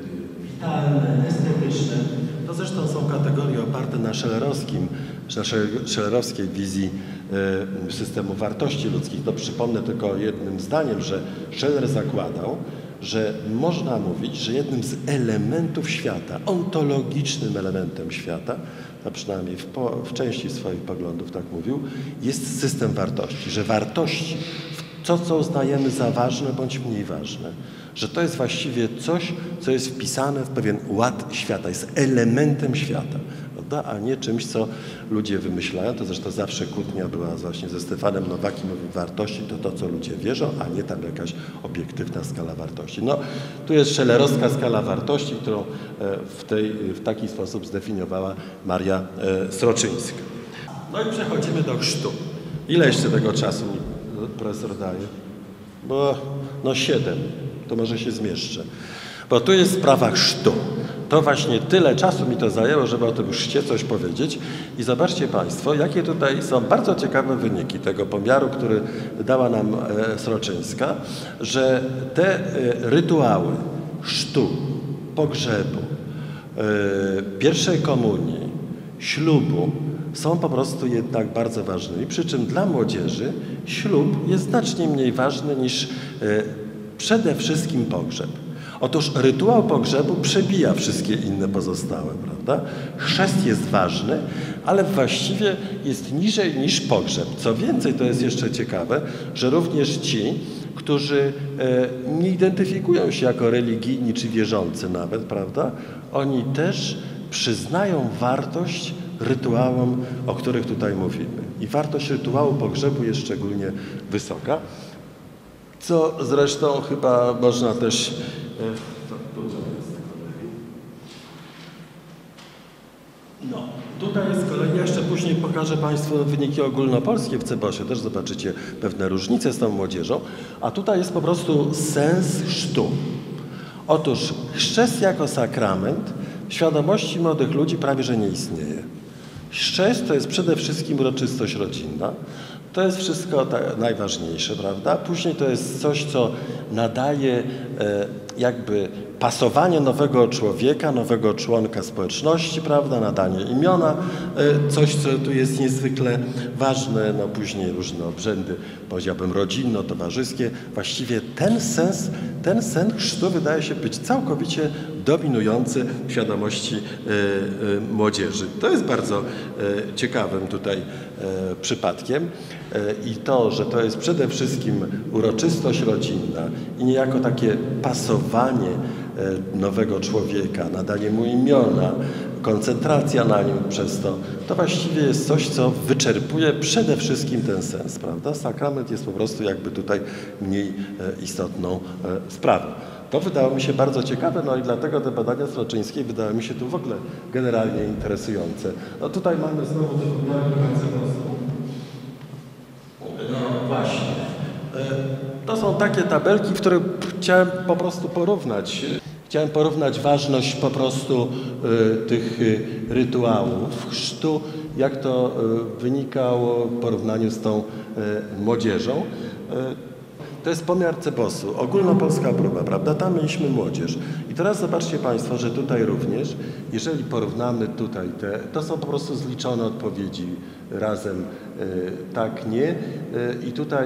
oparte na szellerowskiej wizji systemu wartości ludzkich. To przypomnę tylko jednym zdaniem, że Scheller zakładał, że można mówić, że jednym z elementów świata, ontologicznym elementem świata, a przynajmniej w części swoich poglądów tak mówił, jest system wartości, że wartości, to co uznajemy za ważne bądź mniej ważne, że to jest właściwie coś, co jest wpisane w pewien ład świata, jest elementem świata, prawda? A nie czymś, co ludzie wymyślają. To zresztą zawsze kłótnia była właśnie ze Stefanem Nowakiem, mówi wartości to, co ludzie wierzą, a nie tam jakaś obiektywna skala wartości. No, tu jest szellerowska skala wartości, którą w taki sposób zdefiniowała Maria Sroczyńska. No i przechodzimy do chrztu. Ile jeszcze tego czasu mi profesor daje? Bo 7, to może się zmieszczę. Bo tu jest sprawa chrztu. To właśnie tyle czasu mi to zajęło, żeby o tym chrzcie coś powiedzieć. I zobaczcie Państwo, jakie tutaj są bardzo ciekawe wyniki tego pomiaru, który dała nam Sroczyńska, że te rytuały chrztu, pogrzebu, pierwszej komunii, ślubu są po prostu jednak bardzo ważnymi. Przy czym dla młodzieży ślub jest znacznie mniej ważny niż przede wszystkim pogrzeb. Otóż rytuał pogrzebu przebija wszystkie inne pozostałe, prawda? Chrzest jest ważny, ale właściwie jest niżej niż pogrzeb. Co więcej, to jest jeszcze ciekawe, że również ci, którzy nie identyfikują się jako religijni czy wierzący nawet, prawda? Oni też przyznają wartość rytuałom, o których tutaj mówimy. I wartość rytuału pogrzebu jest szczególnie wysoka, co zresztą chyba można też... No, tutaj jest kolejnie, jeszcze później pokażę Państwu wyniki ogólnopolskie w CEBOS-ie, też zobaczycie pewne różnice z tą młodzieżą, a tutaj jest po prostu sens chrztu. Otóż chrzest jako sakrament w świadomości młodych ludzi prawie że nie istnieje. Chrzest to jest przede wszystkim uroczystość rodzinna. To jest wszystko najważniejsze, prawda? Później to jest coś, co nadaje jakby pasowanie nowego człowieka, nowego członka społeczności, prawda? Nadanie imiona, coś, co tu jest niezwykle ważne. No później różne obrzędy, powiedziałbym, rodzinno-towarzyskie. Właściwie ten sen chrztu wydaje się być całkowicie dominujący w świadomości młodzieży. To jest bardzo ciekawym tutaj przypadkiem i to, że to jest przede wszystkim uroczystość rodzinna i niejako takie pasowanie nowego człowieka, nadanie mu imiona, koncentracja na nim przez to właściwie jest coś, co wyczerpuje przede wszystkim ten sens, prawda? Sakrament jest po prostu jakby tutaj mniej istotną sprawą. To wydało mi się bardzo ciekawe, no i dlatego te badania Sroczyńskiej wydały mi się tu w ogóle generalnie interesujące. No tutaj mamy znowu te pomiary CEBOS-u. No właśnie. To są takie tabelki, w których chciałem po prostu porównać. Chciałem porównać ważność po prostu tych rytuałów chrztu, jak to wynikało w porównaniu z tą młodzieżą. To jest pomiar CEBOS-u, ogólnopolska próba, prawda? Tam mieliśmy młodzież. I teraz zobaczcie Państwo, że tutaj również, jeżeli porównamy tutaj to są po prostu zliczone odpowiedzi razem tak, nie. I tutaj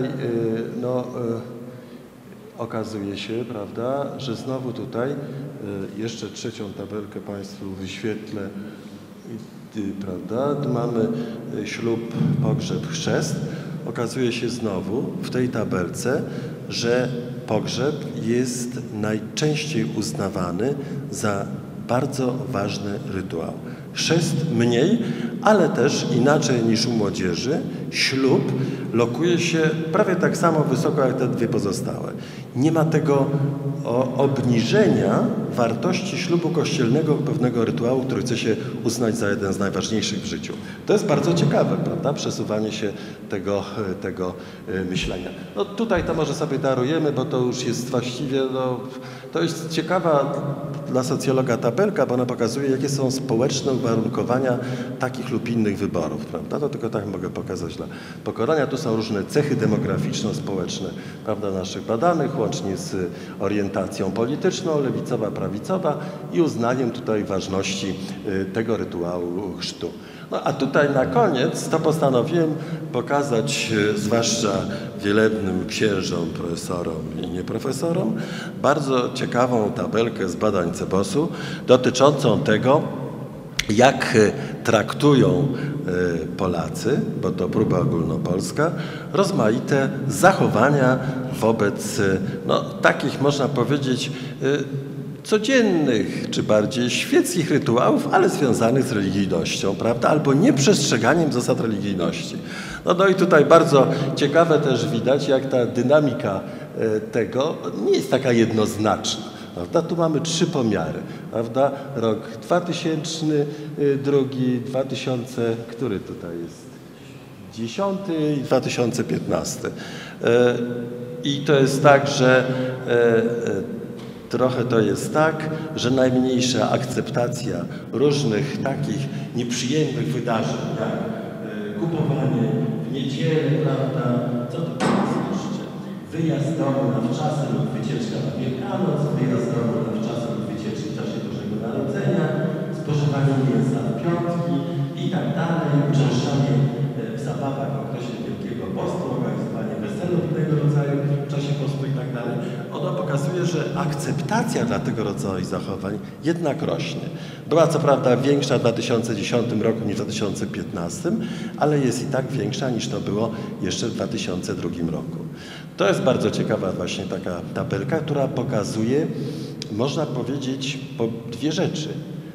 okazuje się, prawda, że znowu tutaj jeszcze trzecią tabelkę Państwu wyświetlę, prawda? Tu mamy ślub, pogrzeb, chrzest. Okazuje się znowu w tej tabelce, że pogrzeb jest najczęściej uznawany za bardzo ważny rytuał. Chrzest mniej, ale też inaczej niż u młodzieży. Ślub lokuje się prawie tak samo wysoko jak te dwie pozostałe. Nie ma tego obniżenia wartości ślubu kościelnego, pewnego rytuału, który chce się uznać za jeden z najważniejszych w życiu. To jest bardzo ciekawe, prawda? Przesuwanie się tego myślenia. No tutaj to może sobie darujemy, bo to już jest właściwie, to jest ciekawa dla socjologa tabelka, bo ona pokazuje, jakie są społeczne uwarunkowania takich lub innych wyborów, prawda? To tylko tak mogę pokazać dla pokolenia. Tu są różne cechy demograficzno-społeczne, prawda, naszych badanych, łącznie z orientacją polityczną, lewicowa, prawicowa i uznaniem tutaj ważności tego rytuału chrztu. No a tutaj na koniec to postanowiłem pokazać, zwłaszcza wielebnym księżom, profesorom i nieprofesorom, bardzo ciekawą tabelkę z badań CBOS-u dotyczącą tego, jak traktują Polacy, bo to próba ogólnopolska, rozmaite zachowania wobec takich, można powiedzieć, codziennych, czy bardziej świeckich rytuałów, ale związanych z religijnością, prawda, albo nieprzestrzeganiem zasad religijności. No i tutaj bardzo ciekawe też widać, jak ta dynamika tego nie jest taka jednoznaczna. Prawda? Tu mamy 3 pomiary, prawda? Rok 2002, 2000, który tutaj jest? 10 i 2015. I to jest tak, że trochę to jest tak, że najmniejsza akceptacja różnych takich nieprzyjemnych wydarzeń, jak kupowanie w niedzielę, prawda, co to jest jeszcze? Wyjazd domu na wczasy lub wycieczka na Wielkanoc, wyjazd domu na wczasy lub wycieczki w czasie Bożego Narodzenia, spożywanie mięsa w piątki i tak dalej, uczęszczanie w zabawach w okresie Wielkiego Postu, organizowanie wesel innego rodzaju w czasie postu i tak dalej. Ono pokazuje, że akceptacja dla tego rodzaju zachowań jednak rośnie. Była co prawda większa w 2010 roku niż w 2015, ale jest i tak większa niż to było jeszcze w 2002 roku. To jest bardzo ciekawa właśnie taka tabelka, która pokazuje, można powiedzieć, dwie rzeczy.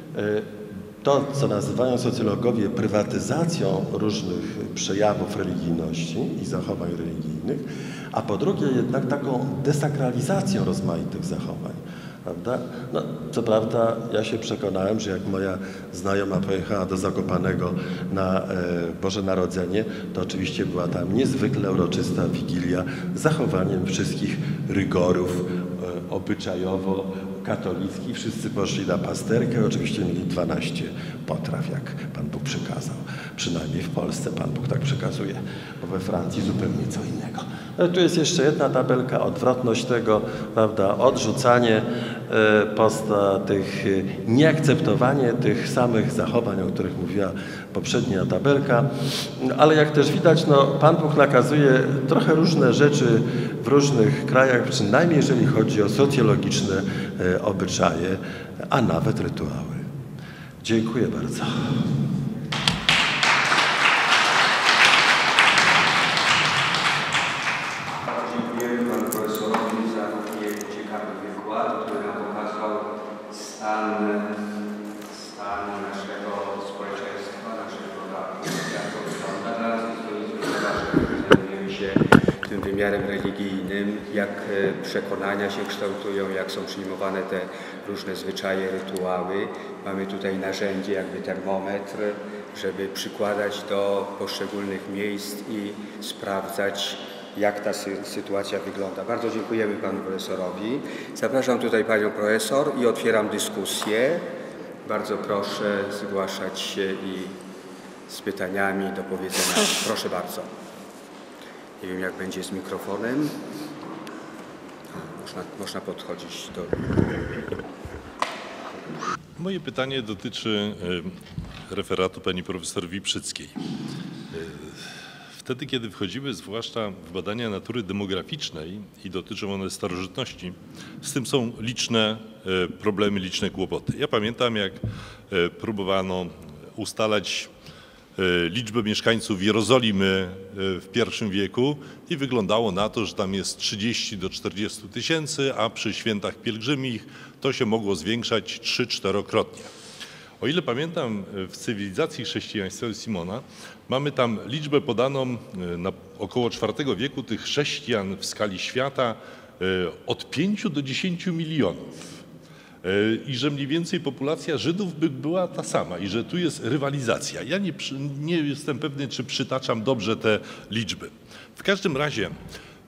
To, co nazywają socjologowie prywatyzacją różnych przejawów religijności i zachowań religijnych, a po drugie jednak taką desakralizacją rozmaitych zachowań. Prawda? No, co prawda ja się przekonałem, że jak moja znajoma pojechała do Zakopanego na Boże Narodzenie, to oczywiście była tam niezwykle uroczysta wigilia z zachowaniem wszystkich rygorów obyczajowo-katolickich. Wszyscy poszli na pasterkę, oczywiście mieli 12 potraw, jak Pan Bóg przykazał. Przynajmniej w Polsce Pan Bóg tak przekazuje, bo we Francji zupełnie co innego. No, tu jest jeszcze jedna tabelka, odwrotność tego, prawda, odrzucanie nieakceptowanie tych samych zachowań, o których mówiła poprzednia tabelka, ale jak też widać, Pan Bóg nakazuje trochę różne rzeczy w różnych krajach, przynajmniej jeżeli chodzi o socjologiczne obyczaje, a nawet rytuały. Dziękuję bardzo. Dziękujemy panu profesorowi za ciekawy wykład, który nam pokazał stan naszego społeczeństwa, naszego narodu, jak to wygląda. Dla nas jest to niezwykle ważne, że zajmujemy się tym wymiarem religijnym, jak przekonania się kształtują, jak są przyjmowane te różne zwyczaje, rytuały. Mamy tutaj narzędzie, jakby termometr, żeby przykładać do poszczególnych miejsc i sprawdzać, jak ta sytuacja wygląda. Bardzo dziękujemy panu profesorowi. Zapraszam tutaj panią profesor i otwieram dyskusję. Bardzo proszę zgłaszać się i z pytaniami do powiedzenia. Proszę bardzo. Nie wiem, jak będzie z mikrofonem. Można podchodzić do... Moje pytanie dotyczy referatu pani profesor Wiprzyckiej. Wtedy, kiedy wchodzimy zwłaszcza w badania natury demograficznej i dotyczą one starożytności, z tym są liczne problemy, liczne kłopoty. Ja pamiętam, jak próbowano ustalać liczbę mieszkańców Jerozolimy w I wieku i wyglądało na to, że tam jest 30 do 40 tysięcy, a przy świętach pielgrzymich to się mogło zwiększać 3-4-krotnie. O ile pamiętam, w cywilizacji chrześcijaństwa Simona mamy tam liczbę podaną na około IV wieku tych chrześcijan w skali świata od 5 do 10 milionów. I że mniej więcej populacja Żydów by była ta sama i że tu jest rywalizacja. Ja nie jestem pewny, czy przytaczam dobrze te liczby. W każdym razie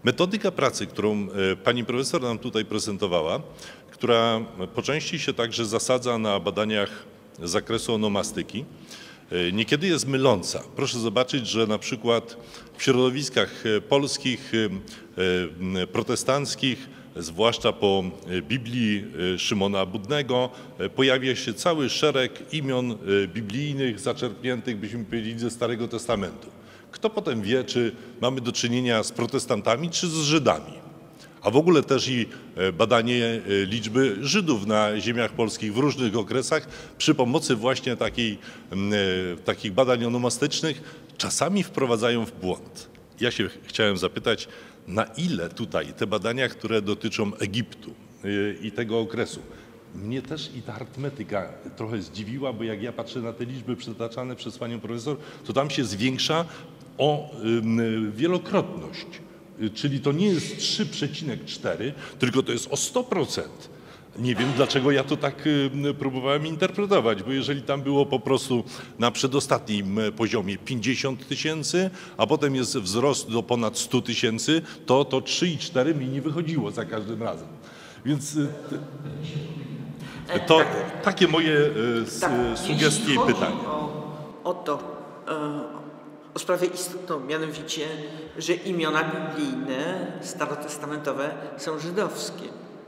Metodyka pracy, którą pani profesor nam tutaj prezentowała, która po części się także zasadza na badaniach z zakresu onomastyki, niekiedy jest myląca. Proszę zobaczyć, że na przykład w środowiskach polskich, protestanckich, zwłaszcza po Biblii Szymona Budnego, pojawia się cały szereg imion biblijnych zaczerpniętych, byśmy powiedzieli, ze Starego Testamentu. Kto potem wie, czy mamy do czynienia z protestantami, czy z Żydami? A w ogóle też i badanie liczby Żydów na ziemiach polskich w różnych okresach przy pomocy właśnie takich badań onomastycznych czasami wprowadzają w błąd. Ja się chciałem zapytać, na ile tutaj te badania, które dotyczą Egiptu i tego okresu, mnie też i ta arytmetyka trochę zdziwiła, bo jak ja patrzę na te liczby przytaczane przez panią profesor, to tam się zwiększa o wielokrotność. Czyli to nie jest 3,4, tylko to jest o 100%. Nie wiem, dlaczego ja to tak próbowałem interpretować, bo jeżeli tam było po prostu na przedostatnim poziomie 50 000, a potem jest wzrost do ponad 100 000, to 3,4 mi nie wychodziło za każdym razem. Więc to takie moje sugestie i pytania. O sprawę istotną, mianowicie, że imiona biblijne, starotestamentowe są żydowskie.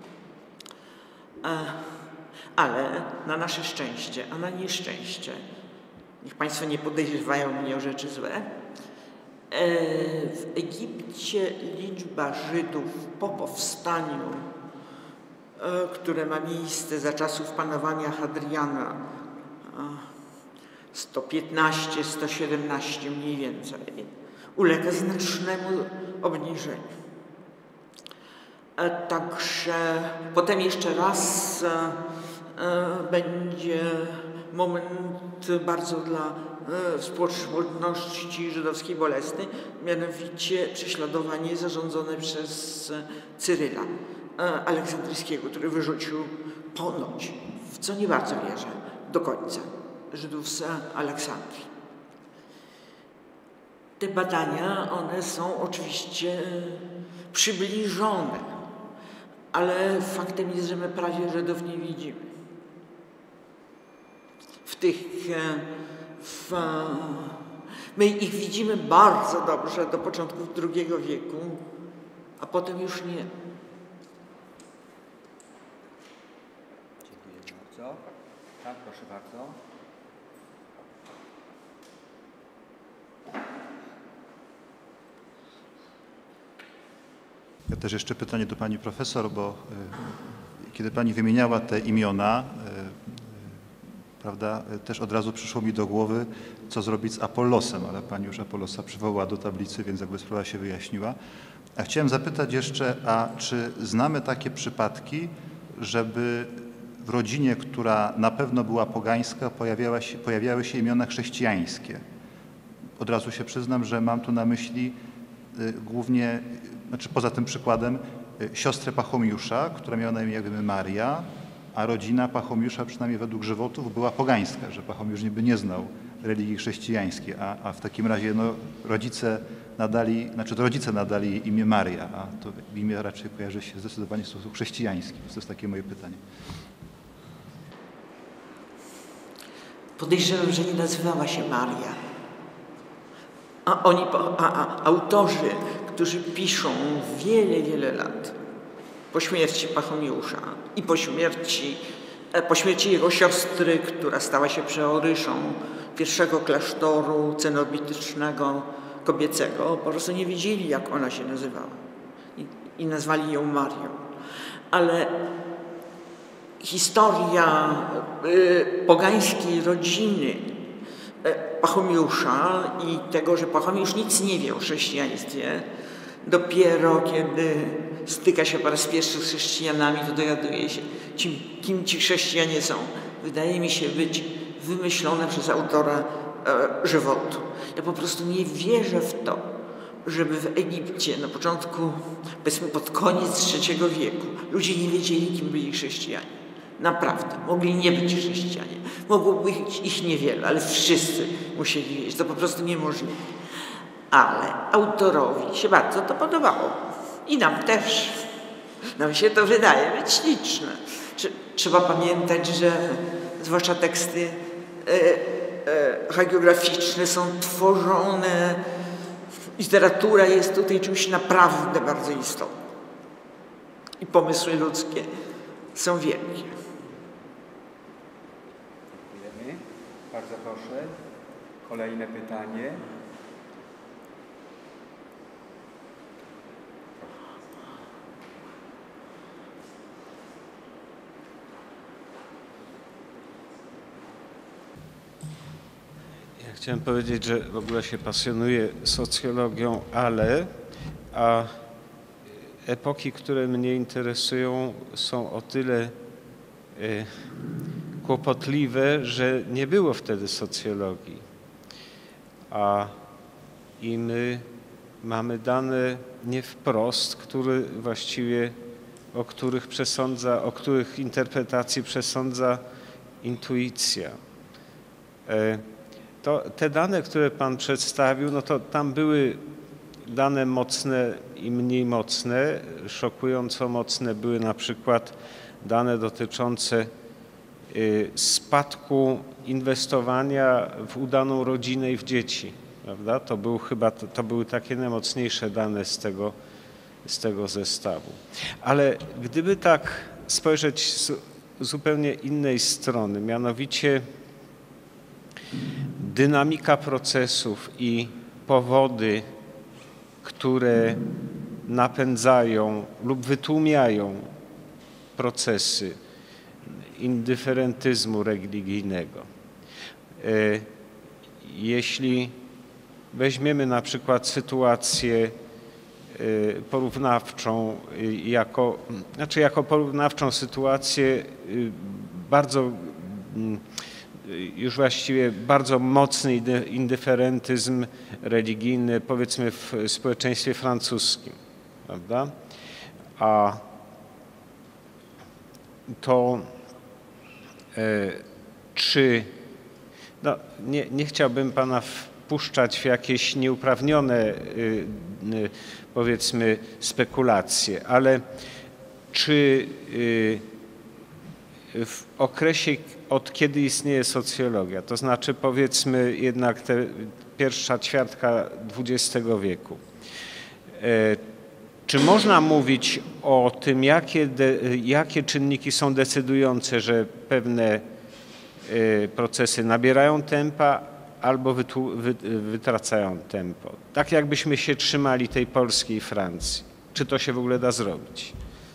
Ale na nasze szczęście, a na nieszczęście, niech Państwo nie podejrzewają mnie o rzeczy złe, w Egipcie liczba Żydów po powstaniu, które ma miejsce za czasów panowania Hadriana, 115, 117 mniej więcej, ulega znacznemu obniżeniu. Także potem jeszcze raz będzie moment bardzo dla społeczności żydowskiej bolesny, mianowicie prześladowanie zarządzone przez Cyryla Aleksandryjskiego, który wyrzucił ponoć, w co nie bardzo wierzę, do końca Żydów z Aleksandrii. Te badania, one są oczywiście przybliżone, ale faktem jest, że my prawie Żydów nie widzimy. My ich widzimy bardzo dobrze do początków II wieku, a potem już nie. Dziękuję bardzo. Tak, proszę bardzo. Ja też jeszcze pytanie do pani profesor, bo kiedy pani wymieniała te imiona, prawda, też od razu przyszło mi do głowy, co zrobić z Apollosem, ale pani już Apollosa przywołała do tablicy, więc jakby sprawa się wyjaśniła. A chciałem zapytać jeszcze, a czy znamy takie przypadki, żeby w rodzinie, która na pewno była pogańska, pojawiały się imiona chrześcijańskie? Od razu się przyznam, że mam tu na myśli głównie, znaczy poza tym przykładem, siostrę Pachomiusza, która miała na imię jakby Maria, a rodzina Pachomiusza, przynajmniej według żywotów, była pogańska, że Pachomiusz niby nie znał religii chrześcijańskiej, a w takim razie no, rodzice nadali imię Maria, a to imię raczej kojarzy się zdecydowanie w sposób chrześcijański. To jest takie moje pytanie. Podejrzewam, że nie nazywała się Maria. A autorzy, którzy piszą wiele lat po śmierci Pachomiusza i po śmierci jego siostry, która stała się przeoryszą pierwszego klasztoru cenobitycznego kobiecego, po prostu nie wiedzieli, jak ona się nazywała i nazwali ją Marią. Ale historia pogańskiej rodziny Pachomiusza i tego, że Pachomiusz nic nie wie o chrześcijaństwie, dopiero kiedy styka się po raz pierwszy z chrześcijanami, to dowiaduje się, kim ci chrześcijanie są. Wydaje mi się być wymyślone przez autora żywotu. Ja po prostu nie wierzę w to, żeby w Egipcie na początku, powiedzmy pod koniec III wieku, ludzie nie wiedzieli, kim byli chrześcijanie. Naprawdę, mogli nie być chrześcijanie. Mogło być ich niewiele, ale wszyscy musieli wiedzieć. To po prostu niemożliwe. Ale autorowi się bardzo to podobało. I nam też. Nam się to wydaje być liczne. Trzeba pamiętać, że zwłaszcza teksty hagiograficzne są tworzone. Literatura jest tutaj czymś naprawdę bardzo istotnym. I pomysły ludzkie są wielkie. Dziękujemy. Bardzo proszę. Kolejne pytanie. Ja chciałem powiedzieć, że w ogóle się pasjonuję socjologią, a epoki, które mnie interesują, są o tyle kłopotliwe, że nie było wtedy socjologii. I my mamy dane nie wprost, o których interpretacji przesądza intuicja. Te dane, które Pan przedstawił, no to tam były dane mocne i mniej mocne. Szokująco mocne były na przykład dane dotyczące spadku inwestowania w udaną rodzinę i w dzieci, prawda? To były takie najmocniejsze dane z tego zestawu. Ale gdyby tak spojrzeć z zupełnie innej strony, mianowicie dynamika procesów i powody, które napędzają lub wytłumiają procesy indyferentyzmu religijnego. Jeśli weźmiemy na przykład sytuację porównawczą, jako porównawczą sytuację bardzo już właściwie bardzo mocny indyferentyzm religijny, powiedzmy w społeczeństwie francuskim, prawda? A to nie chciałbym Pana wpuszczać w jakieś nieuprawnione, powiedzmy, spekulacje, ale czy w okresie, od kiedy istnieje socjologia, to znaczy powiedzmy jednak pierwsza ćwiartka XX wieku, czy można mówić o tym, jakie czynniki są decydujące, że pewne procesy nabierają tempa albo wytracają tempo? Tak jakbyśmy się trzymali tej polskiej Francji. Czy to się w ogóle da zrobić?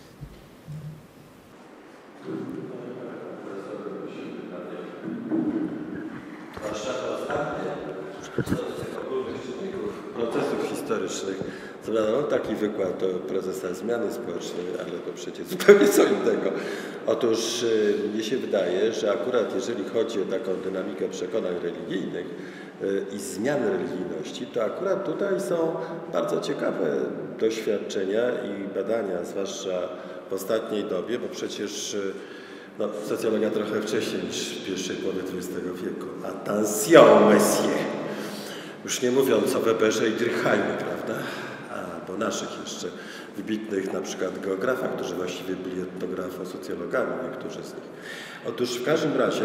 Procesów historycznych. Zadano taki wykład do prezesa Zmiany Społecznej, ale to przecież zupełnie co innego. Otóż mnie się wydaje, że akurat jeżeli chodzi o taką dynamikę przekonań religijnych i zmian religijności, to akurat tutaj są bardzo ciekawe doświadczenia i badania, zwłaszcza w ostatniej dobie, bo przecież socjologia trochę wcześniej niż w pierwszej połowie XX wieku. Attention, monsieur! Już nie mówiąc o Weberze i Durkheimie, prawda? Albo naszych jeszcze wybitnych na przykład geografach, którzy właściwie byli etnografo-socjologami, niektórzy z nich. Otóż w każdym razie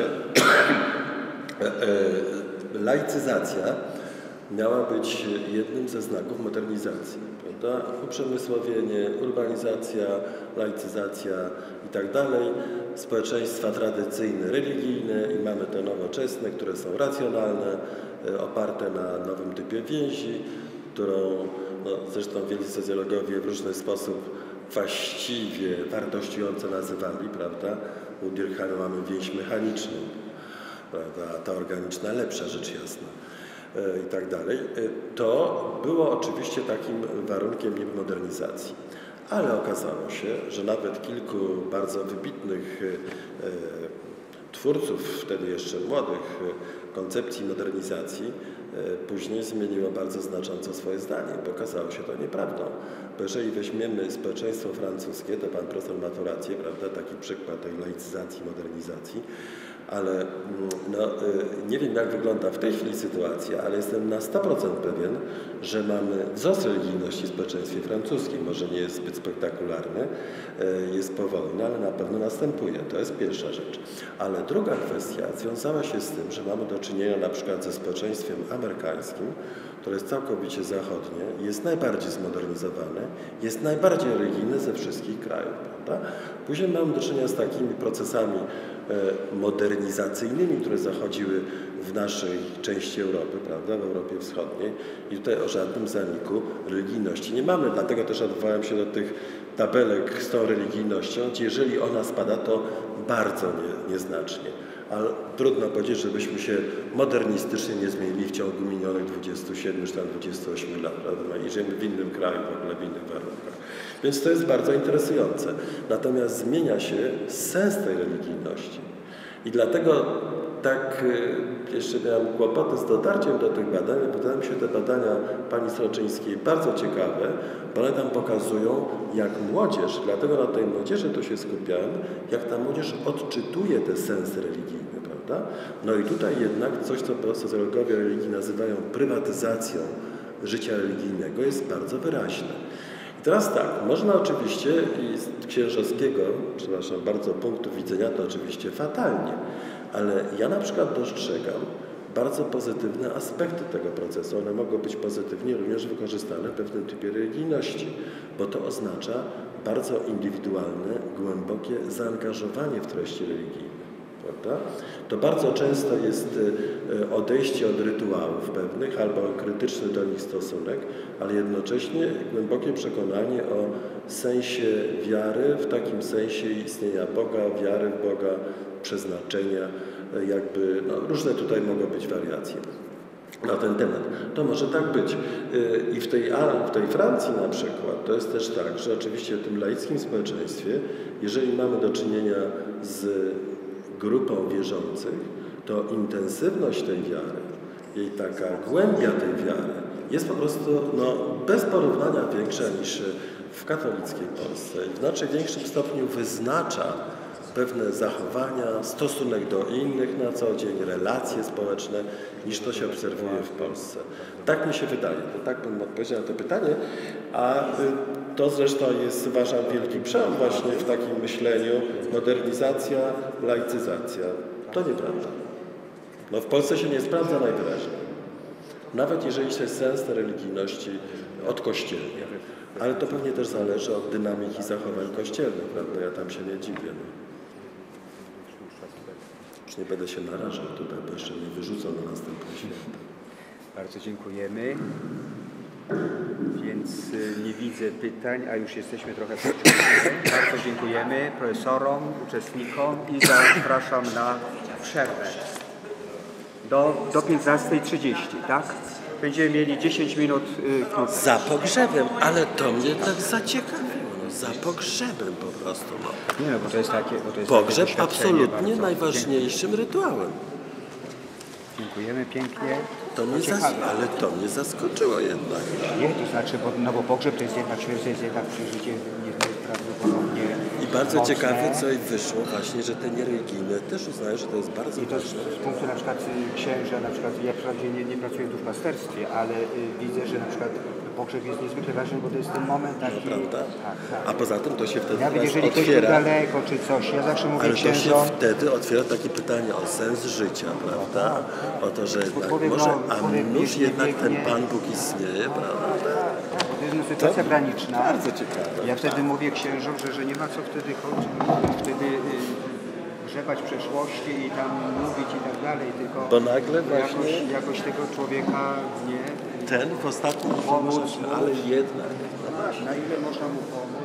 laicyzacja miała być jednym ze znaków modernizacji, prawda? Uprzemysłowienie, urbanizacja, laicyzacja i tak dalej. Społeczeństwa tradycyjne, religijne i mamy te nowoczesne, które są racjonalne, oparte na nowym typie więzi, którą zresztą wielcy socjologowie w różny sposób właściwie wartościująco nazywali, prawda? U Durkheima mamy więź mechaniczną, prawda? Ta organiczna lepsza, rzecz jasna. I tak dalej. To było oczywiście takim warunkiem niby modernizacji. Ale okazało się, że nawet kilku bardzo wybitnych twórców, wtedy jeszcze młodych, koncepcji modernizacji, później zmieniło bardzo znacząco swoje zdanie, bo okazało się to nieprawdą. Bo jeżeli weźmiemy społeczeństwo francuskie, to pan profesor ma tu rację, prawda, taki przykład tej laicyzacji, modernizacji, Ale nie wiem, jak wygląda w tej chwili sytuacja, ale jestem na 100% pewien, że mamy wzrost religijności w społeczeństwie francuskim. Może nie jest zbyt spektakularny, jest powolny, ale na pewno następuje. To jest pierwsza rzecz. Ale druga kwestia związała się z tym, że mamy do czynienia na przykład ze społeczeństwem amerykańskim, które jest całkowicie zachodnie, jest najbardziej zmodernizowane, jest najbardziej religijne ze wszystkich krajów, prawda? Później mamy do czynienia z takimi procesami modernizacyjnymi, które zachodziły w naszej części Europy, prawda, w Europie Wschodniej i tutaj o żadnym zaniku religijności nie mamy, dlatego też odwołałem się do tych tabelek z tą religijnością, gdzie jeżeli ona spada, to bardzo nieznacznie. Ale trudno powiedzieć, żebyśmy się modernistycznie nie zmienili w ciągu minionych 27 czy tam 28 lat, prawda? I żyjemy w innym kraju, w ogóle w innych warunkach. Więc to jest bardzo interesujące. Natomiast zmienia się sens tej religijności. I dlatego tak jeszcze miałem kłopoty z dotarciem do tych badań. Wydają mi się te badania pani Sroczyńskiej bardzo ciekawe, bo one tam pokazują, jak młodzież, dlatego na tej młodzieży tu się skupiałem, jak ta młodzież odczytuje te sensy religijne, prawda? No i tutaj jednak coś, co socjologowie religii nazywają prywatyzacją życia religijnego, jest bardzo wyraźne. I teraz tak, można oczywiście i z księżowskiego, przepraszam bardzo, punktu widzenia to oczywiście fatalnie, ale ja na przykład dostrzegam bardzo pozytywne aspekty tego procesu. One mogą być pozytywnie również wykorzystane w pewnym typie religijności, bo to oznacza bardzo indywidualne, głębokie zaangażowanie w treści religijne. Prawda? To bardzo często jest odejście od rytuałów pewnych albo krytyczny do nich stosunek, ale jednocześnie głębokie przekonanie o sensie wiary, w takim sensie istnienia Boga, wiary w Boga, przeznaczenia, jakby, no, różne tutaj mogą być wariacje na ten temat. To może tak być. I w tej Francji na przykład to jest też tak, że oczywiście w tym laickim społeczeństwie, jeżeli mamy do czynienia z grupą wierzących, to intensywność tej wiary, jej taka głębia tej wiary jest po prostu bez porównania większa niż w katolickiej Polsce i w znacznie większym stopniu wyznacza pewne zachowania, stosunek do innych na co dzień, relacje społeczne, niż to się obserwuje w Polsce. Tak mi się wydaje, to tak bym odpowiedział na to pytanie, a to zresztą jest, uważam, wielki przełom właśnie w takim myśleniu, modernizacja, laicyzacja. To nieprawda. No w Polsce się nie sprawdza najwyraźniej. Nawet jeżeli się sens tej religijności odkościelnia. Ale to pewnie też zależy od dynamiki zachowań kościelnych, prawda? Ja tam się nie dziwię. Już nie będę się narażał tutaj, bo jeszcze mnie wyrzucą na następne święta. Bardzo dziękujemy. Więc nie widzę pytań, a już jesteśmy trochę po czasie. Bardzo dziękujemy profesorom, uczestnikom i zapraszam na przerwę do 15:30, tak? Będziemy mieli 10 minut krótko. Za pogrzebem, ale to mnie tak zaciekawiło. Za pogrzebem po prostu. Nie no, bo to jest takie... Pogrzeb absolutnie najważniejszym rytuałem. Dziękujemy pięknie. Ale to mnie zaskoczyło jednak. Nie, to znaczy, bo pogrzeb to jest jednak śmierć, to jest jednak przeżycie nieprawdopodobnie I bardzo mocne. ciekawe, co i wyszło właśnie, że te niereligijne też uznają, że to jest bardzo I to ważne. z punktu na przykład księża, na przykład ja wprawdzie nie pracuję w duszpasterstwie, ale widzę, że na przykład pogrzeb jest niezwykle ważny, bo to jest ten moment taki... Prawda? Tak. A poza tym to się wtedy Nawet jeżeli ktoś otwiera... był daleko czy coś, ja zawsze mówię Ale to się księżom... wtedy otwiera takie pytanie o sens życia, prawda? O to, że jednak Człowiek, może, no, a człowiek nuż jednak ten biegnie. Pan Bóg istnieje, prawda? Tak, bo to jest sytuacja graniczna. Bardzo ciekawe. Ja wtedy mówię księżom, że nie ma co wtedy chodzić, wtedy grzebać w przeszłości i tam mówić i tak dalej, tylko Bo nagle właśnie jakoś tego człowieka nie... ten w ostatnim Pomóc, ale jednak. Na ile można mu pomóc.